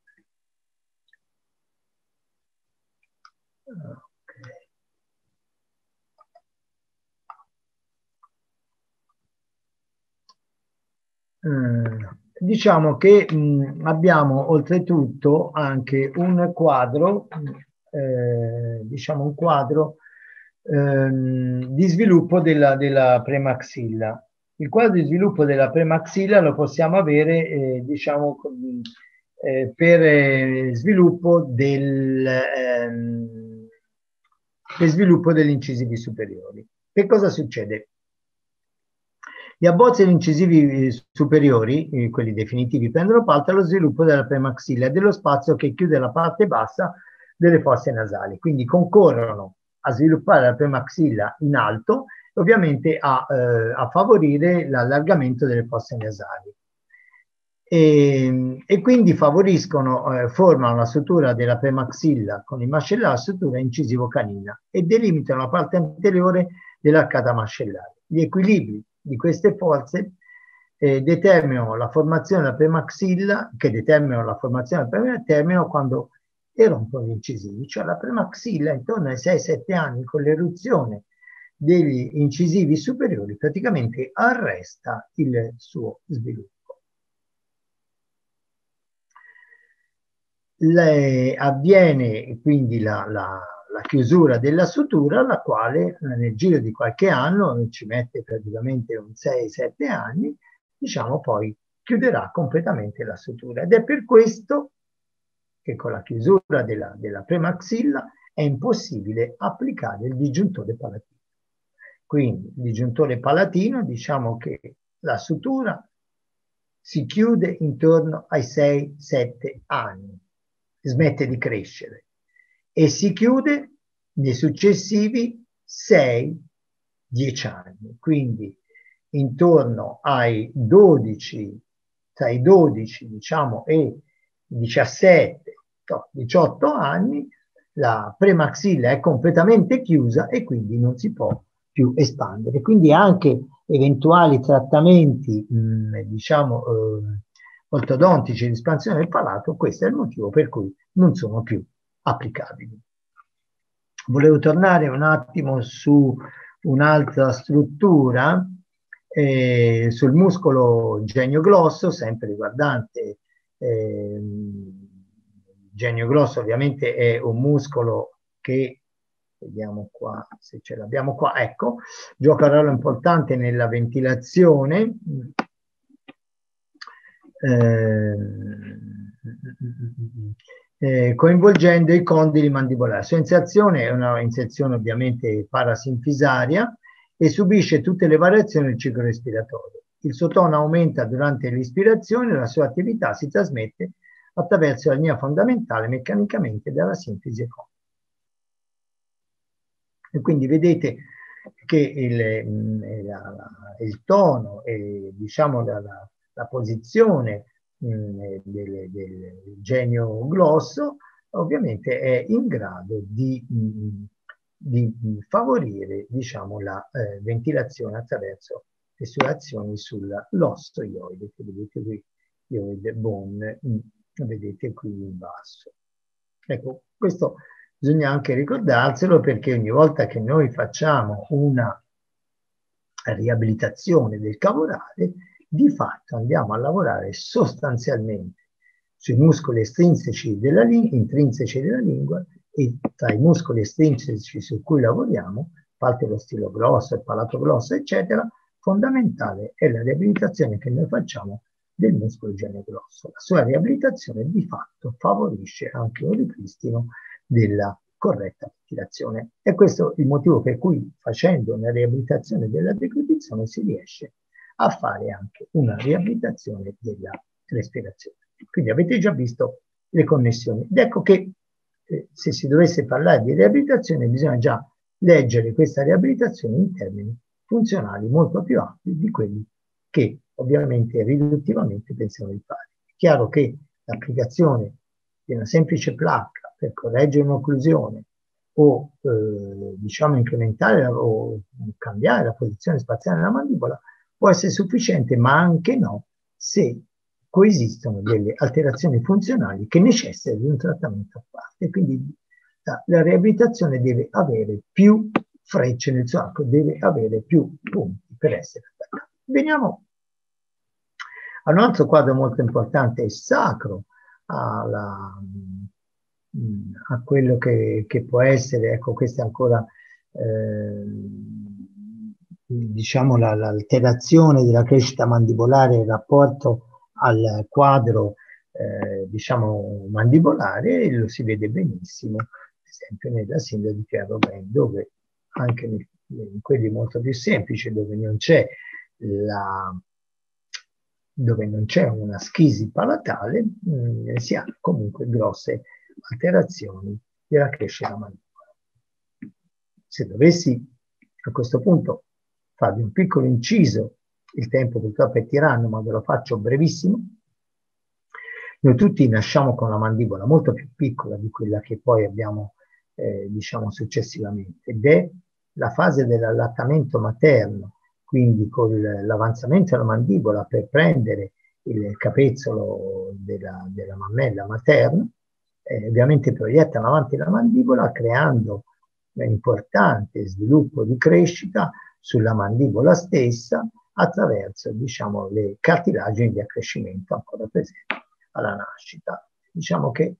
Eh, diciamo che mh, abbiamo oltretutto anche un quadro, eh, diciamo un quadro ehm, di sviluppo della, della premaxilla. Il quadro di sviluppo della premaxilla lo possiamo avere, eh, diciamo, eh, per eh, sviluppo del, ehm, per sviluppo degli incisivi superiori. Che cosa succede? Gli abbozzi degli incisivi superiori, eh, quelli definitivi, prendono parte allo sviluppo della premaxilla e dello spazio che chiude la parte bassa delle fosse nasali. Quindi concorrono a sviluppare la premaxilla in alto e ovviamente a, eh, a favorire l'allargamento delle fosse nasali. E, e quindi favoriscono, eh, formano la sutura della premaxilla con il mascellare a sutura incisivo-canina e delimitano la parte anteriore dell'arcata mascellare. Gli equilibri di queste forze eh, determinano la formazione della premaxilla, che determinano la formazione della premaxilla, terminano quando erompono gli incisivi, cioè la premaxilla intorno ai sei sette anni con l'eruzione degli incisivi superiori praticamente arresta il suo sviluppo. Le, avviene quindi la, la, la chiusura della sutura, la quale nel giro di qualche anno, ci mette praticamente un sei sette anni, diciamo poi chiuderà completamente la sutura. Ed è per questo che con la chiusura della, della premaxilla è impossibile applicare il disgiuntore palatino. Quindi il disgiuntore palatino, diciamo che la sutura si chiude intorno ai sei sette anni, smette di crescere e si chiude nei successivi sei dieci anni. Quindi intorno ai dodici, tra i dodici diciamo e diciassette diciotto anni la premaxilla è completamente chiusa e quindi non si può più espandere. Quindi anche eventuali trattamenti, mh, diciamo, eh, ortodontici di espansione del palato, questo è il motivo per cui non sono più applicabili. Volevo tornare un attimo su un'altra struttura, eh, sul muscolo genio-glosso, sempre riguardante eh, genio grosso. Ovviamente è un muscolo che, vediamo qua se ce l'abbiamo qua, ecco, gioca un ruolo importante nella ventilazione, eh, eh, coinvolgendo i condili mandibolari. La sua inserzione è una inserzione ovviamente parasinfisaria e subisce tutte le variazioni del ciclo respiratorio. Il suo tono aumenta durante l'ispirazione e la sua attività si trasmette attraverso la linea fondamentale meccanicamente dalla sintesi economica. E quindi vedete che il, la, la, il tono e diciamo la, la, la posizione mh, del, del genio glosso ovviamente è in grado di, mh, di favorire diciamo, la eh, ventilazione attraverso le sue azioni sull'osso ioide, che vedete qui, ioide bone, mh, vedete qui in basso. Ecco, questo bisogna anche ricordarselo, perché ogni volta che noi facciamo una riabilitazione del cavo orale, di fatto andiamo a lavorare sostanzialmente sui muscoli estrinseci della, intrinseci della lingua, e tra i muscoli estrinseci su cui lavoriamo, a parte lo stilo grosso, il palato grosso, eccetera, fondamentale è la riabilitazione che noi facciamo del muscolo genio grosso. La sua riabilitazione di fatto favorisce anche un ripristino della corretta ventilazione. E questo è il motivo per cui, facendo una riabilitazione della deglutizione, si riesce a fare anche una riabilitazione della respirazione. Quindi avete già visto le connessioni. Ed ecco che eh, se si dovesse parlare di riabilitazione, bisogna già leggere questa riabilitazione in termini funzionali molto più ampi di quelli che ovviamente riduttivamente pensiamo di fare. È chiaro che l'applicazione di una semplice placca per correggere un'occlusione o eh, diciamo incrementare o cambiare la posizione spaziale della mandibola può essere sufficiente, ma anche no, se coesistono delle alterazioni funzionali che necessitano di un trattamento a parte. Quindi la, la riabilitazione deve avere più frecce nel suo arco, deve avere più punti per essere attaccata. Veniamo a un altro quadro molto importante e sacro alla, a quello che, che può essere, ecco, questa è ancora eh, diciamo l'alterazione della crescita mandibolare in rapporto al quadro eh, diciamo mandibolare, e lo si vede benissimo ad esempio nella sindrome di Pierre-Robin, dove anche in quelli molto più semplici, dove non c'è la dove non c'è una schisi palatale, mh, si ha comunque grosse alterazioni della crescita mandibola. Se dovessi a questo punto farvi un piccolo inciso, il tempo purtroppo è tiranno, ma ve lo faccio brevissimo. Noi tutti nasciamo con la mandibola molto più piccola di quella che poi abbiamo eh, diciamo successivamente, ed è la fase dell'allattamento materno, quindi con l'avanzamento della mandibola per prendere il capezzolo della, della mammella materna, eh, ovviamente proiettano avanti la mandibola creando un importante sviluppo di crescita sulla mandibola stessa attraverso diciamo, le cartilagini di accrescimento ancora presenti alla nascita. Diciamo che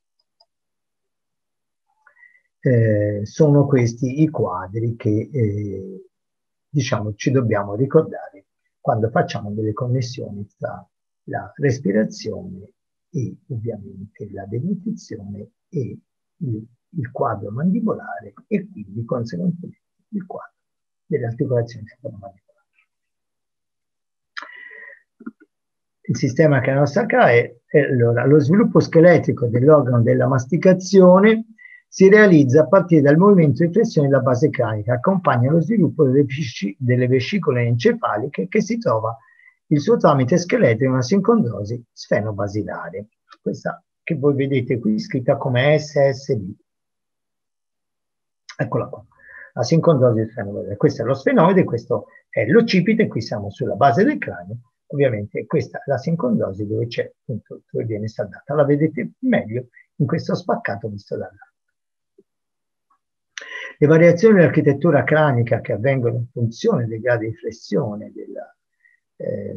eh, sono questi i quadri che eh, diciamo, ci dobbiamo ricordare quando facciamo delle connessioni tra la respirazione e ovviamente la deglutizione e il, il quadro mandibolare, e quindi conseguentemente il quadro delle articolazioni temporomandibolari. Il sistema craniosacrale è allora, lo sviluppo scheletrico dell'organo della masticazione si realizza a partire dal movimento di flessione della base cranica, accompagna lo sviluppo delle, delle vescicole encefaliche, che si trova il suo tramite scheletrico in una sincondrosi sfenobasilare. Questa che voi vedete qui scritta come S S B. Eccola qua. la sincondrosi del sfenoide. Questo è lo sfenoide, questo è l'occipite, qui siamo sulla base del cranio, ovviamente questa è la sincondrosi dove c'è appunto, dove viene saldata. La vedete meglio in questo spaccato visto dall'alto. Le variazioni dell'architettura cranica che avvengono in funzione dei gradi di flessione della, eh,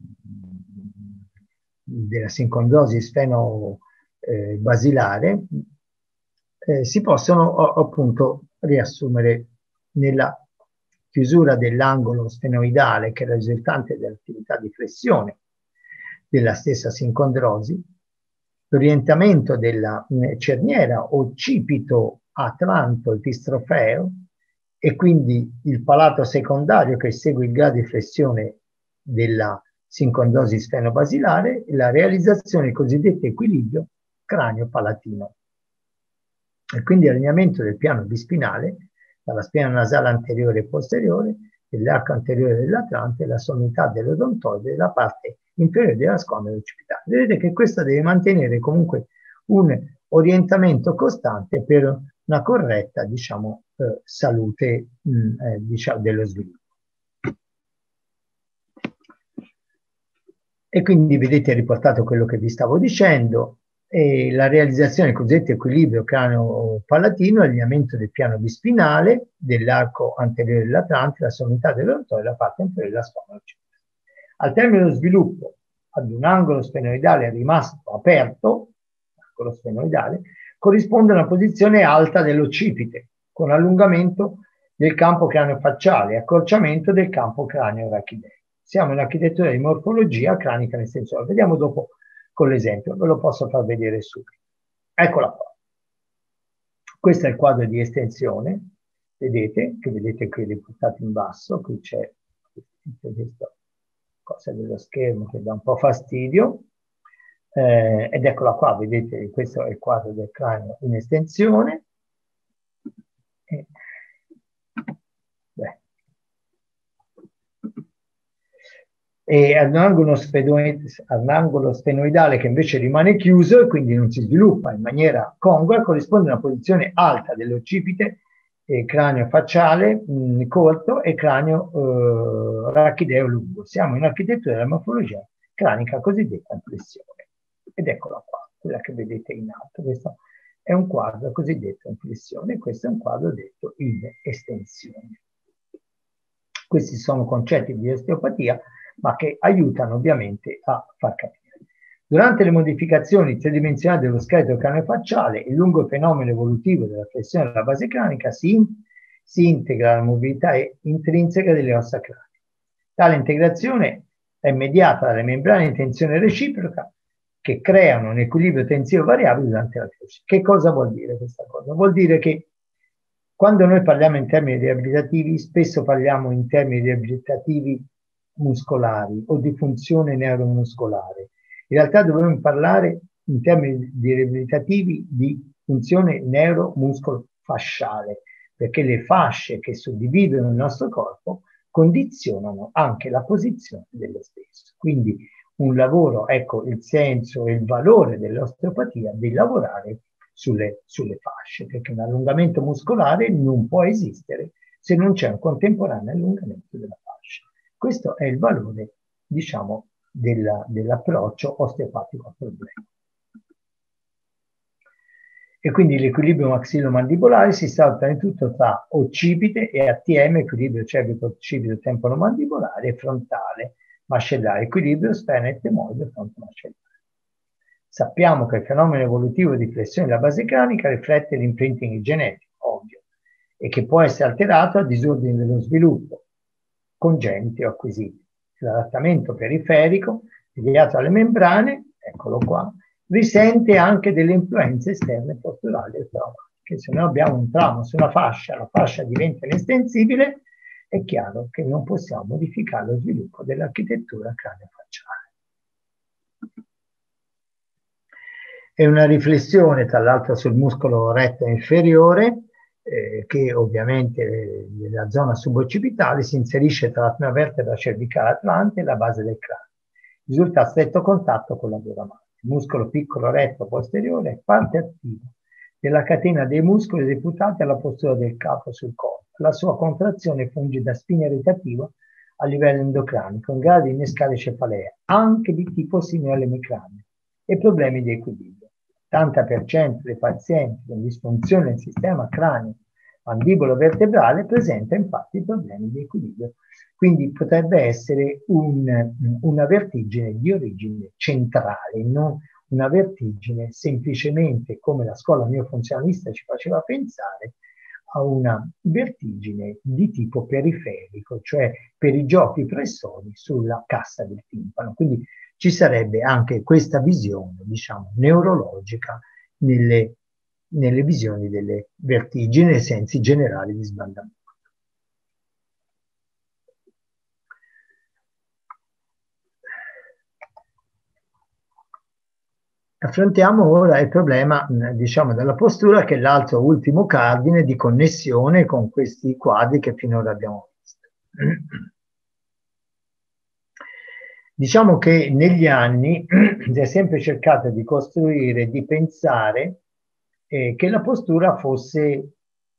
della sincondrosi sfeno-basilare eh, si possono appunto riassumere nella chiusura dell'angolo sfenoidale, che è la risultante dell'attività di flessione della stessa sincondrosi, l'orientamento della cerniera occipito atlanto epistrofeo e quindi il palato secondario che segue il grado di flessione della sincondrosi sfenobasilare e la realizzazione del cosiddetto equilibrio cranio-palatino. E quindi l'allineamento del piano bispinale dalla spina nasale anteriore e posteriore, dell'arco anteriore dell'atlante e la sommità dell'odontoide della parte inferiore della squama occipitale. Vedete che questo deve mantenere comunque un orientamento costante per una corretta, diciamo, eh, salute mh, eh, diciamo, dello sviluppo. E quindi vedete riportato quello che vi stavo dicendo, e la realizzazione del cosiddetto equilibrio cranio-palatino, allineamento del piano bispinale, dell'arco anteriore dell'atlante, la sommità dell'odontoide e la parte inferiore della squama occipitale. Al termine dello sviluppo, ad un angolo sfenoidale rimasto aperto, angolo sfenoidale, corrisponde a una posizione alta dell'occipite, con allungamento del campo cranio-facciale e accorciamento del campo cranio-rachideo. Siamo in architettura di morfologia cranica nel senso, lo vediamo dopo con l'esempio, ve lo posso far vedere subito. Eccola qua. Questo è il quadro di estensione, vedete, che vedete qui riportato in basso, qui c'è questa cosa dello schermo che dà un po' fastidio, eh, ed eccola qua, vedete, questo è il quadro del cranio in estensione. E, beh. E ad un angolo sfenoidale che invece rimane chiuso e quindi non si sviluppa in maniera congrua, corrisponde a una posizione alta dell'occipite, eh, cranio facciale mh, corto e cranio eh, rachideo lungo. Siamo in architettura della morfologia cranica cosiddetta in flessione. Ed eccola qua, quella che vedete in alto. Questo è un quadro cosiddetto in flessione, questo è un quadro detto in estensione. Questi sono concetti di osteopatia, ma che aiutano ovviamente a far capire. Durante le modificazioni tridimensionali dello scheletro cranio-facciale, il lungo fenomeno evolutivo della flessione della base cranica si, in, si integra la mobilità intrinseca delle ossa craniche. Tale integrazione è mediata dalle membrane di tensione reciproca che creano un equilibrio tensivo variabile durante la crescita. Che cosa vuol dire questa cosa? Vuol dire che quando noi parliamo in termini riabilitativi, spesso parliamo in termini riabilitativi muscolari o di funzione neuromuscolare. In realtà dovremmo parlare in termini di riabilitativi di funzione neuromuscolo-fasciale, perché le fasce che suddividono il nostro corpo condizionano anche la posizione dello stesso. Quindi un lavoro, ecco il senso e il valore dell'osteopatia di lavorare sulle, sulle fasce, perché un allungamento muscolare non può esistere se non c'è un contemporaneo allungamento della fascia. Questo è il valore, diciamo, dell'approccio osteopatico al problema. E quindi l'equilibrio maxillomandibolare si sta prima di tutto tra occipite e A T M, equilibrio cervico-occipito temporomandibolare, e frontale, mascellare, equilibrio sfeno-etmoide fronto-mascellare. Sappiamo che il fenomeno evolutivo di flessione della base cranica riflette l'imprinting genetico, ovvio, e che può essere alterato a disordini dello sviluppo, congeniti o acquisiti. L'adattamento periferico, mediato alle membrane, eccolo qua, risente anche delle influenze esterne posturali e traumatiche. Se noi abbiamo un trauma su una fascia, la fascia diventa inestensibile, è chiaro che non possiamo modificare lo sviluppo dell'architettura cranio-facciale. È una riflessione, tra l'altro, sul muscolo retto inferiore, eh, che ovviamente eh, nella zona suboccipitale si inserisce tra la prima vertebra cervicale atlante e la base del cranio. Risulta a stretto contatto con la dura mano. Il muscolo piccolo retto posteriore è parte attiva della catena dei muscoli deputati alla postura del capo sul corpo, La sua contrazione funge da spina irritativa a livello endocrinico, in grado di innescare cefalee, anche di tipo simile all'emicrania, e problemi di equilibrio. l'ottanta per cento dei pazienti con disfunzione del sistema cranio-mandibolo-vertebrale presenta infatti problemi di equilibrio. Quindi potrebbe essere un, una vertigine di origine centrale, non una vertigine semplicemente, come la scuola miofunzionalista ci faceva pensare, a una vertigine di tipo periferico, cioè per i giochi pressori sulla cassa del timpano. Quindi ci sarebbe anche questa visione, diciamo, neurologica nelle, nelle visioni delle vertigini, nei sensi generali di sbandamento. Affrontiamo ora il problema, diciamo, della postura, che è l'altro ultimo cardine di connessione con questi quadri che finora abbiamo visto. Diciamo che negli anni si è sempre cercato di costruire, di pensare eh, che la postura fosse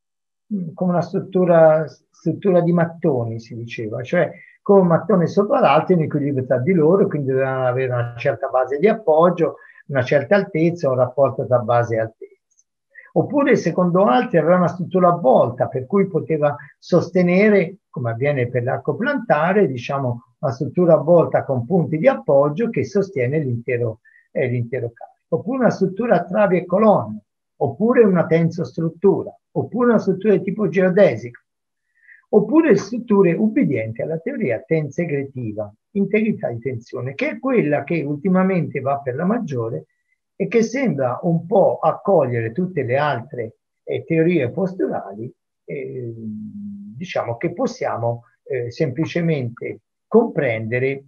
come una struttura, struttura di mattoni, si diceva, cioè come un mattone sopra l'altro in equilibrio tra di loro, quindi dovevano avere una certa base di appoggio, una certa altezza, un rapporto tra base e altezza. Oppure, secondo altri, aveva una struttura a volta, per cui poteva sostenere, come avviene per l'arco plantare, diciamo, una struttura a volta con punti di appoggio che sostiene l'intero eh, l'intero carico. Oppure una struttura a travi e colonne, oppure una tensostruttura, oppure una struttura di tipo geodesico, oppure strutture ubbidienti alla teoria tensegretiva, integrità di tensione, che è quella che ultimamente va per la maggiore e che sembra un po' accogliere tutte le altre eh, teorie posturali, eh, diciamo che possiamo eh, semplicemente comprendere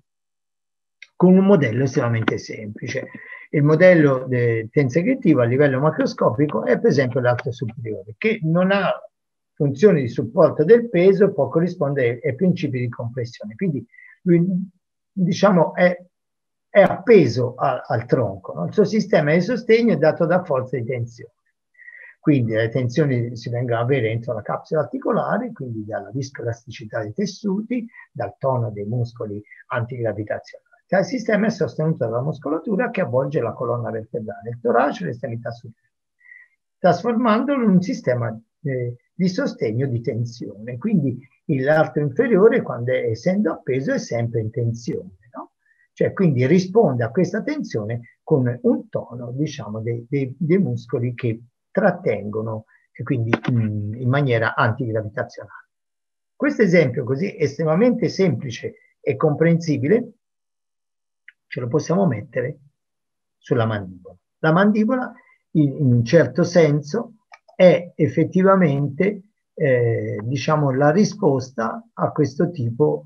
con un modello estremamente semplice. Il modello tensegretivo a livello macroscopico è per esempio l'arto superiore, che non ha funzioni di supporto del peso, può corrispondere ai principi di compressione. Quindi lui, diciamo, è, è appeso a, al tronco, no? Il suo sistema di sostegno è dato da forza di tensione. Quindi le tensioni si vengono a avere entro la capsula articolare, quindi dalla viscoelasticità dei tessuti, dal tono dei muscoli antigravitazionali. Il sistema è sostenuto dalla muscolatura che avvolge la colonna vertebrale, il torace e l'estremità superiore, trasformandolo in un sistema eh, di sostegno di tensione. Quindi l'arto inferiore, quando è, essendo appeso, è sempre in tensione, no? Cioè, quindi risponde a questa tensione con un tono, diciamo, dei, dei, dei muscoli che trattengono, e quindi mh, in maniera antigravitazionale. Questo esempio così estremamente semplice e comprensibile ce lo possiamo mettere sulla mandibola. La mandibola, in, in un certo senso, è effettivamente, eh, diciamo, la risposta a questo tipo.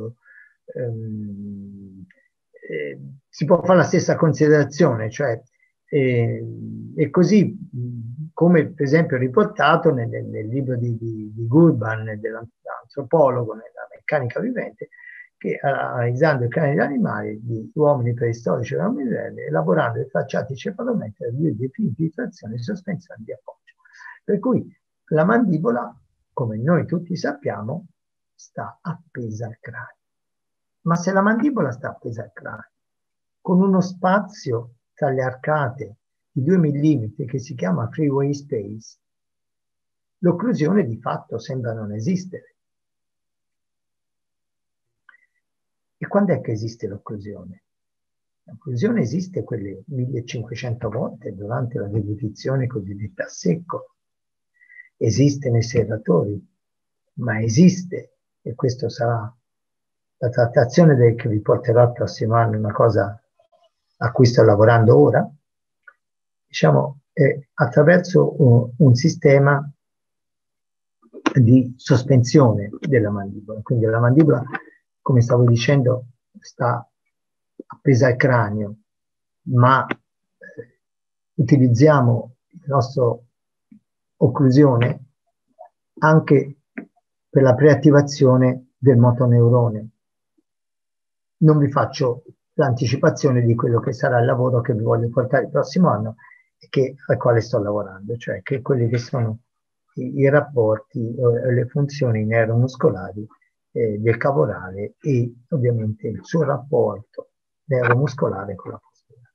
Eh, ehm, eh, si può fare la stessa considerazione, cioè, eh, è così come per esempio riportato nel, nel libro di, di, di Gurban, dell'antropologo nella meccanica vivente, che analizzando i crani degli animali, di uomini preistorici e uomini moderni, elaborando i tracciati cefalometri di definiti di trazione e sospensione di appoggio. Per cui la mandibola, come noi tutti sappiamo, sta appesa al cranio. Ma se la mandibola sta appesa al cranio, con uno spazio tra le arcate di due millimetri che si chiama freeway space, l'occlusione di fatto sembra non esistere. E quando è che esiste l'occlusione? L'occlusione esiste quelle millecinquecento volte durante la deglutizione cosiddetta a secco. Esiste nei serratori, ma esiste, e questo sarà la trattazione del, che vi porterò al prossimo anno, una cosa a cui sto lavorando ora, diciamo, eh, attraverso un, un sistema di sospensione della mandibola. Quindi la mandibola, come stavo dicendo, sta appesa al cranio, ma eh, utilizziamo la nostra occlusione anche per la preattivazione del motoneurone. Non vi faccio l'anticipazione di quello che sarà il lavoro che vi voglio portare il prossimo anno e che, al quale sto lavorando, cioè che quelli che sono i, i rapporti, eh, le funzioni neuromuscolari eh, del caporale e ovviamente il suo rapporto neuromuscolare con la postura.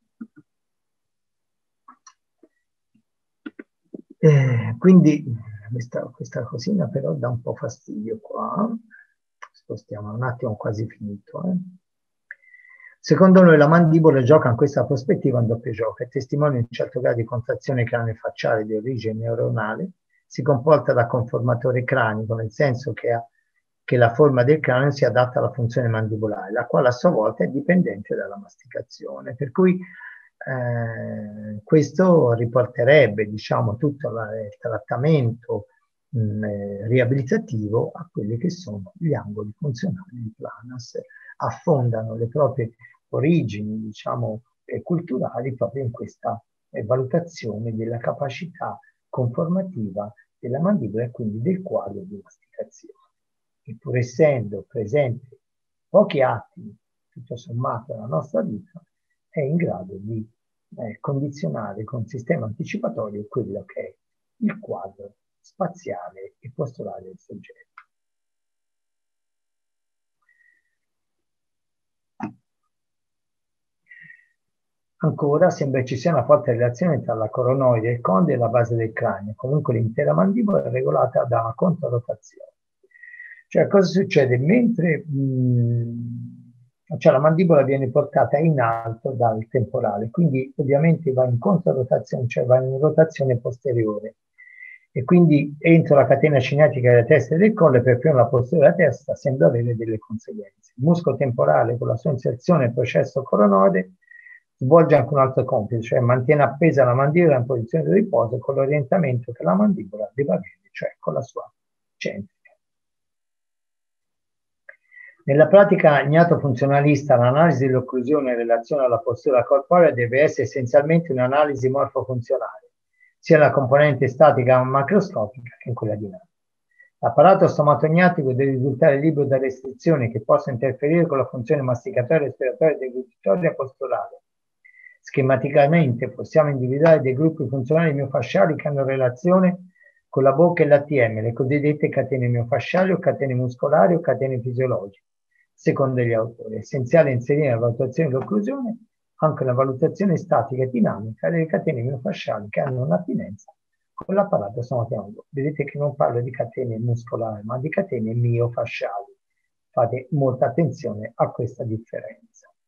Eh, quindi questa, questa cosina però dà un po' fastidio qua. Spostiamo un attimo, quasi finito. Eh. Secondo noi la mandibola gioca in questa prospettiva un doppio gioco, è testimonia di un certo grado di contrazione cranio-facciale di origine neuronale, si comporta da conformatore cranico, nel senso che, ha, che la forma del cranio si adatta alla funzione mandibolare, la quale a sua volta è dipendente dalla masticazione. Per cui eh, questo riporterebbe, diciamo, tutto la, il trattamento mh, riabilitativo a quelli che sono gli angoli funzionali di Planas. Affondano le proprie origini, diciamo, eh, culturali proprio in questa eh, valutazione della capacità conformativa della mandibola e quindi del quadro di masticazione. E pur essendo presenti pochi attimi, tutto sommato, nella nostra vita, è in grado di eh, condizionare con sistema anticipatorio quello che è il quadro spaziale e posturale del soggetto. Ancora, sembra ci sia una forte relazione tra la coronoide, il conde e la base del cranio. Comunque l'intera mandibola è regolata da una controrotazione. Cioè, cosa succede? Mentre mh, cioè, la mandibola viene portata in alto dal temporale, quindi ovviamente va in controrotazione, cioè va in rotazione posteriore. E quindi entro la catena cinetica della testa e del collo, per prima la postura della testa, sembra avere delle conseguenze. Il muscolo temporale, con la sua inserzione nel processo coronoide, svolge anche un altro compito, cioè mantiene appesa la mandibola in posizione di riposo con l'orientamento che la mandibola deve avere, cioè con la sua centrica. Nella pratica gnatofunzionalista l'analisi dell'occlusione in relazione alla postura corporea deve essere essenzialmente un'analisi morfofunzionale, sia la componente statica macroscopica che in quella dinamica. L'apparato stomatognatico deve risultare libero da restrizioni che possano interferire con la funzione masticatoria, respiratoria e deglutitoria posturale. Schematicamente possiamo individuare dei gruppi funzionali miofasciali che hanno relazione con la bocca e l'A T M, le cosiddette catene miofasciali o catene muscolari o catene fisiologiche, secondo gli autori. È essenziale inserire nella valutazione dell'occlusione anche una valutazione statica e dinamica delle catene miofasciali che hanno un'attinenza con l'apparato stomatognatico. Vedete che non parlo di catene muscolari, ma di catene miofasciali. Fate molta attenzione a questa differenza.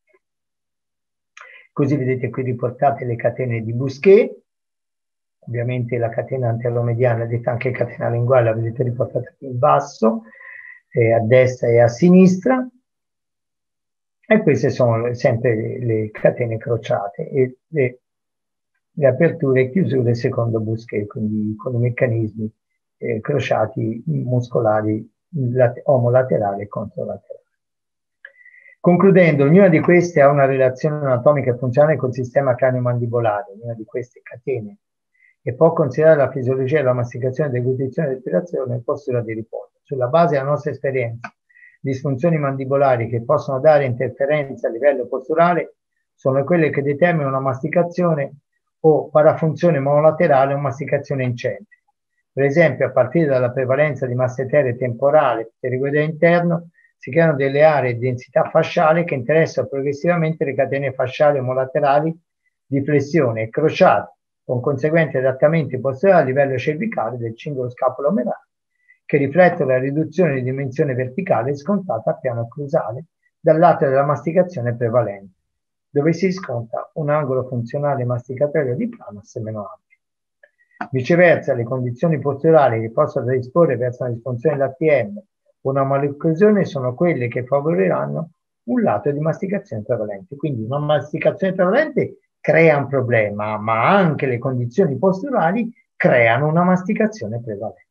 Così vedete qui riportate le catene di Bousquet, ovviamente la catena anteromediana, detta anche catena linguale, la vedete riportata qui in basso, eh, a destra e a sinistra, e queste sono sempre le, le catene crociate e le, le aperture e chiusure secondo Bousquet, quindi con i meccanismi eh, crociati muscolari omolaterali e controlaterali. Concludendo, ognuna di queste ha una relazione anatomica e funzionale col sistema cranio-mandibolare, ognuna di queste catene, e può considerare la fisiologia della masticazione, deglutizione e respirazione in postura di riposo. Sulla base della nostra esperienza, disfunzioni mandiboliari che possono dare interferenze a livello posturale sono quelle che determinano una masticazione o parafunzione monolaterale o masticazione incentrica. Per esempio, a partire dalla prevalenza di massetere temporale pterigoideo interno, si creano delle aree di densità fasciale che interessano progressivamente le catene fasciali omolaterali di flessione e crociate, con conseguenti adattamenti posteriori a livello cervicale del cingolo scapolo-omerale, che riflettono la riduzione di dimensione verticale scontata a piano crusale dal lato della masticazione prevalente, dove si riscontra un angolo funzionale masticatorio di Planas meno ampio. Viceversa, le condizioni posturali che possono predisporre verso una disfunzione dell'A T M o una malocclusione sono quelle che favoriranno un lato di masticazione prevalente. Quindi una masticazione prevalente crea un problema, ma anche le condizioni posturali creano una masticazione prevalente.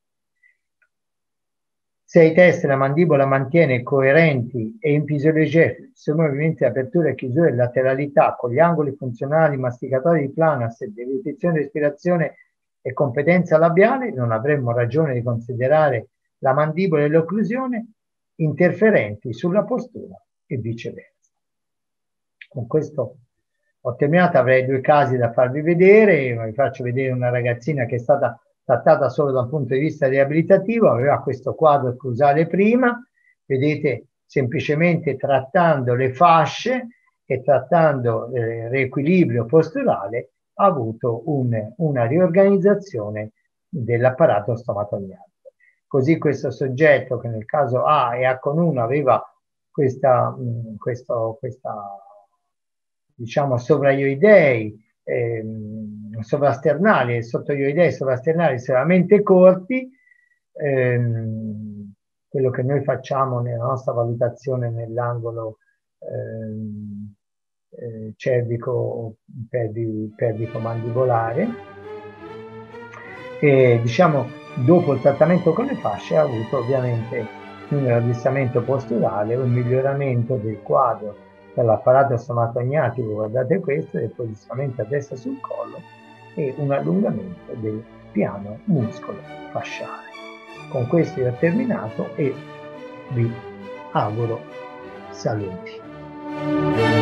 Se ai test la mandibola mantiene coerenti e in fisiologia i suoi movimenti di apertura e chiusura e lateralità con gli angoli funzionali masticatori di Planas, deglutizione, respirazione e competenza labiale, non avremmo ragione di considerare la mandibola e l'occlusione interferenti sulla postura e viceversa. Con questo ho terminato, avrei due casi da farvi vedere, vi faccio vedere una ragazzina che è stata trattata solo da un punto di vista riabilitativo, aveva questo quadro crusale prima, vedete, semplicemente trattando le fasce e trattando il eh, riequilibrio posturale ha avuto un, una riorganizzazione dell'apparato stomatognatrico. Così questo soggetto, che nel caso A e A con uno aveva questa, mh, questo, questa diciamo, sovraioidei, ehm, sovrasternali e sottoioidei sovrasternali estremamente corti, ehm, quello che noi facciamo nella nostra valutazione nell'angolo ehm, eh, cervico pelvico mandibolare, e diciamo dopo il trattamento con le fasce ha avuto ovviamente un raddrizzamento posturale, un miglioramento del quadro dell'apparato stomatognatrico, guardate questo, del posizionamento a destra sul collo e un allungamento del piano muscolo fasciale. Con questo io ho terminato e vi auguro saluti.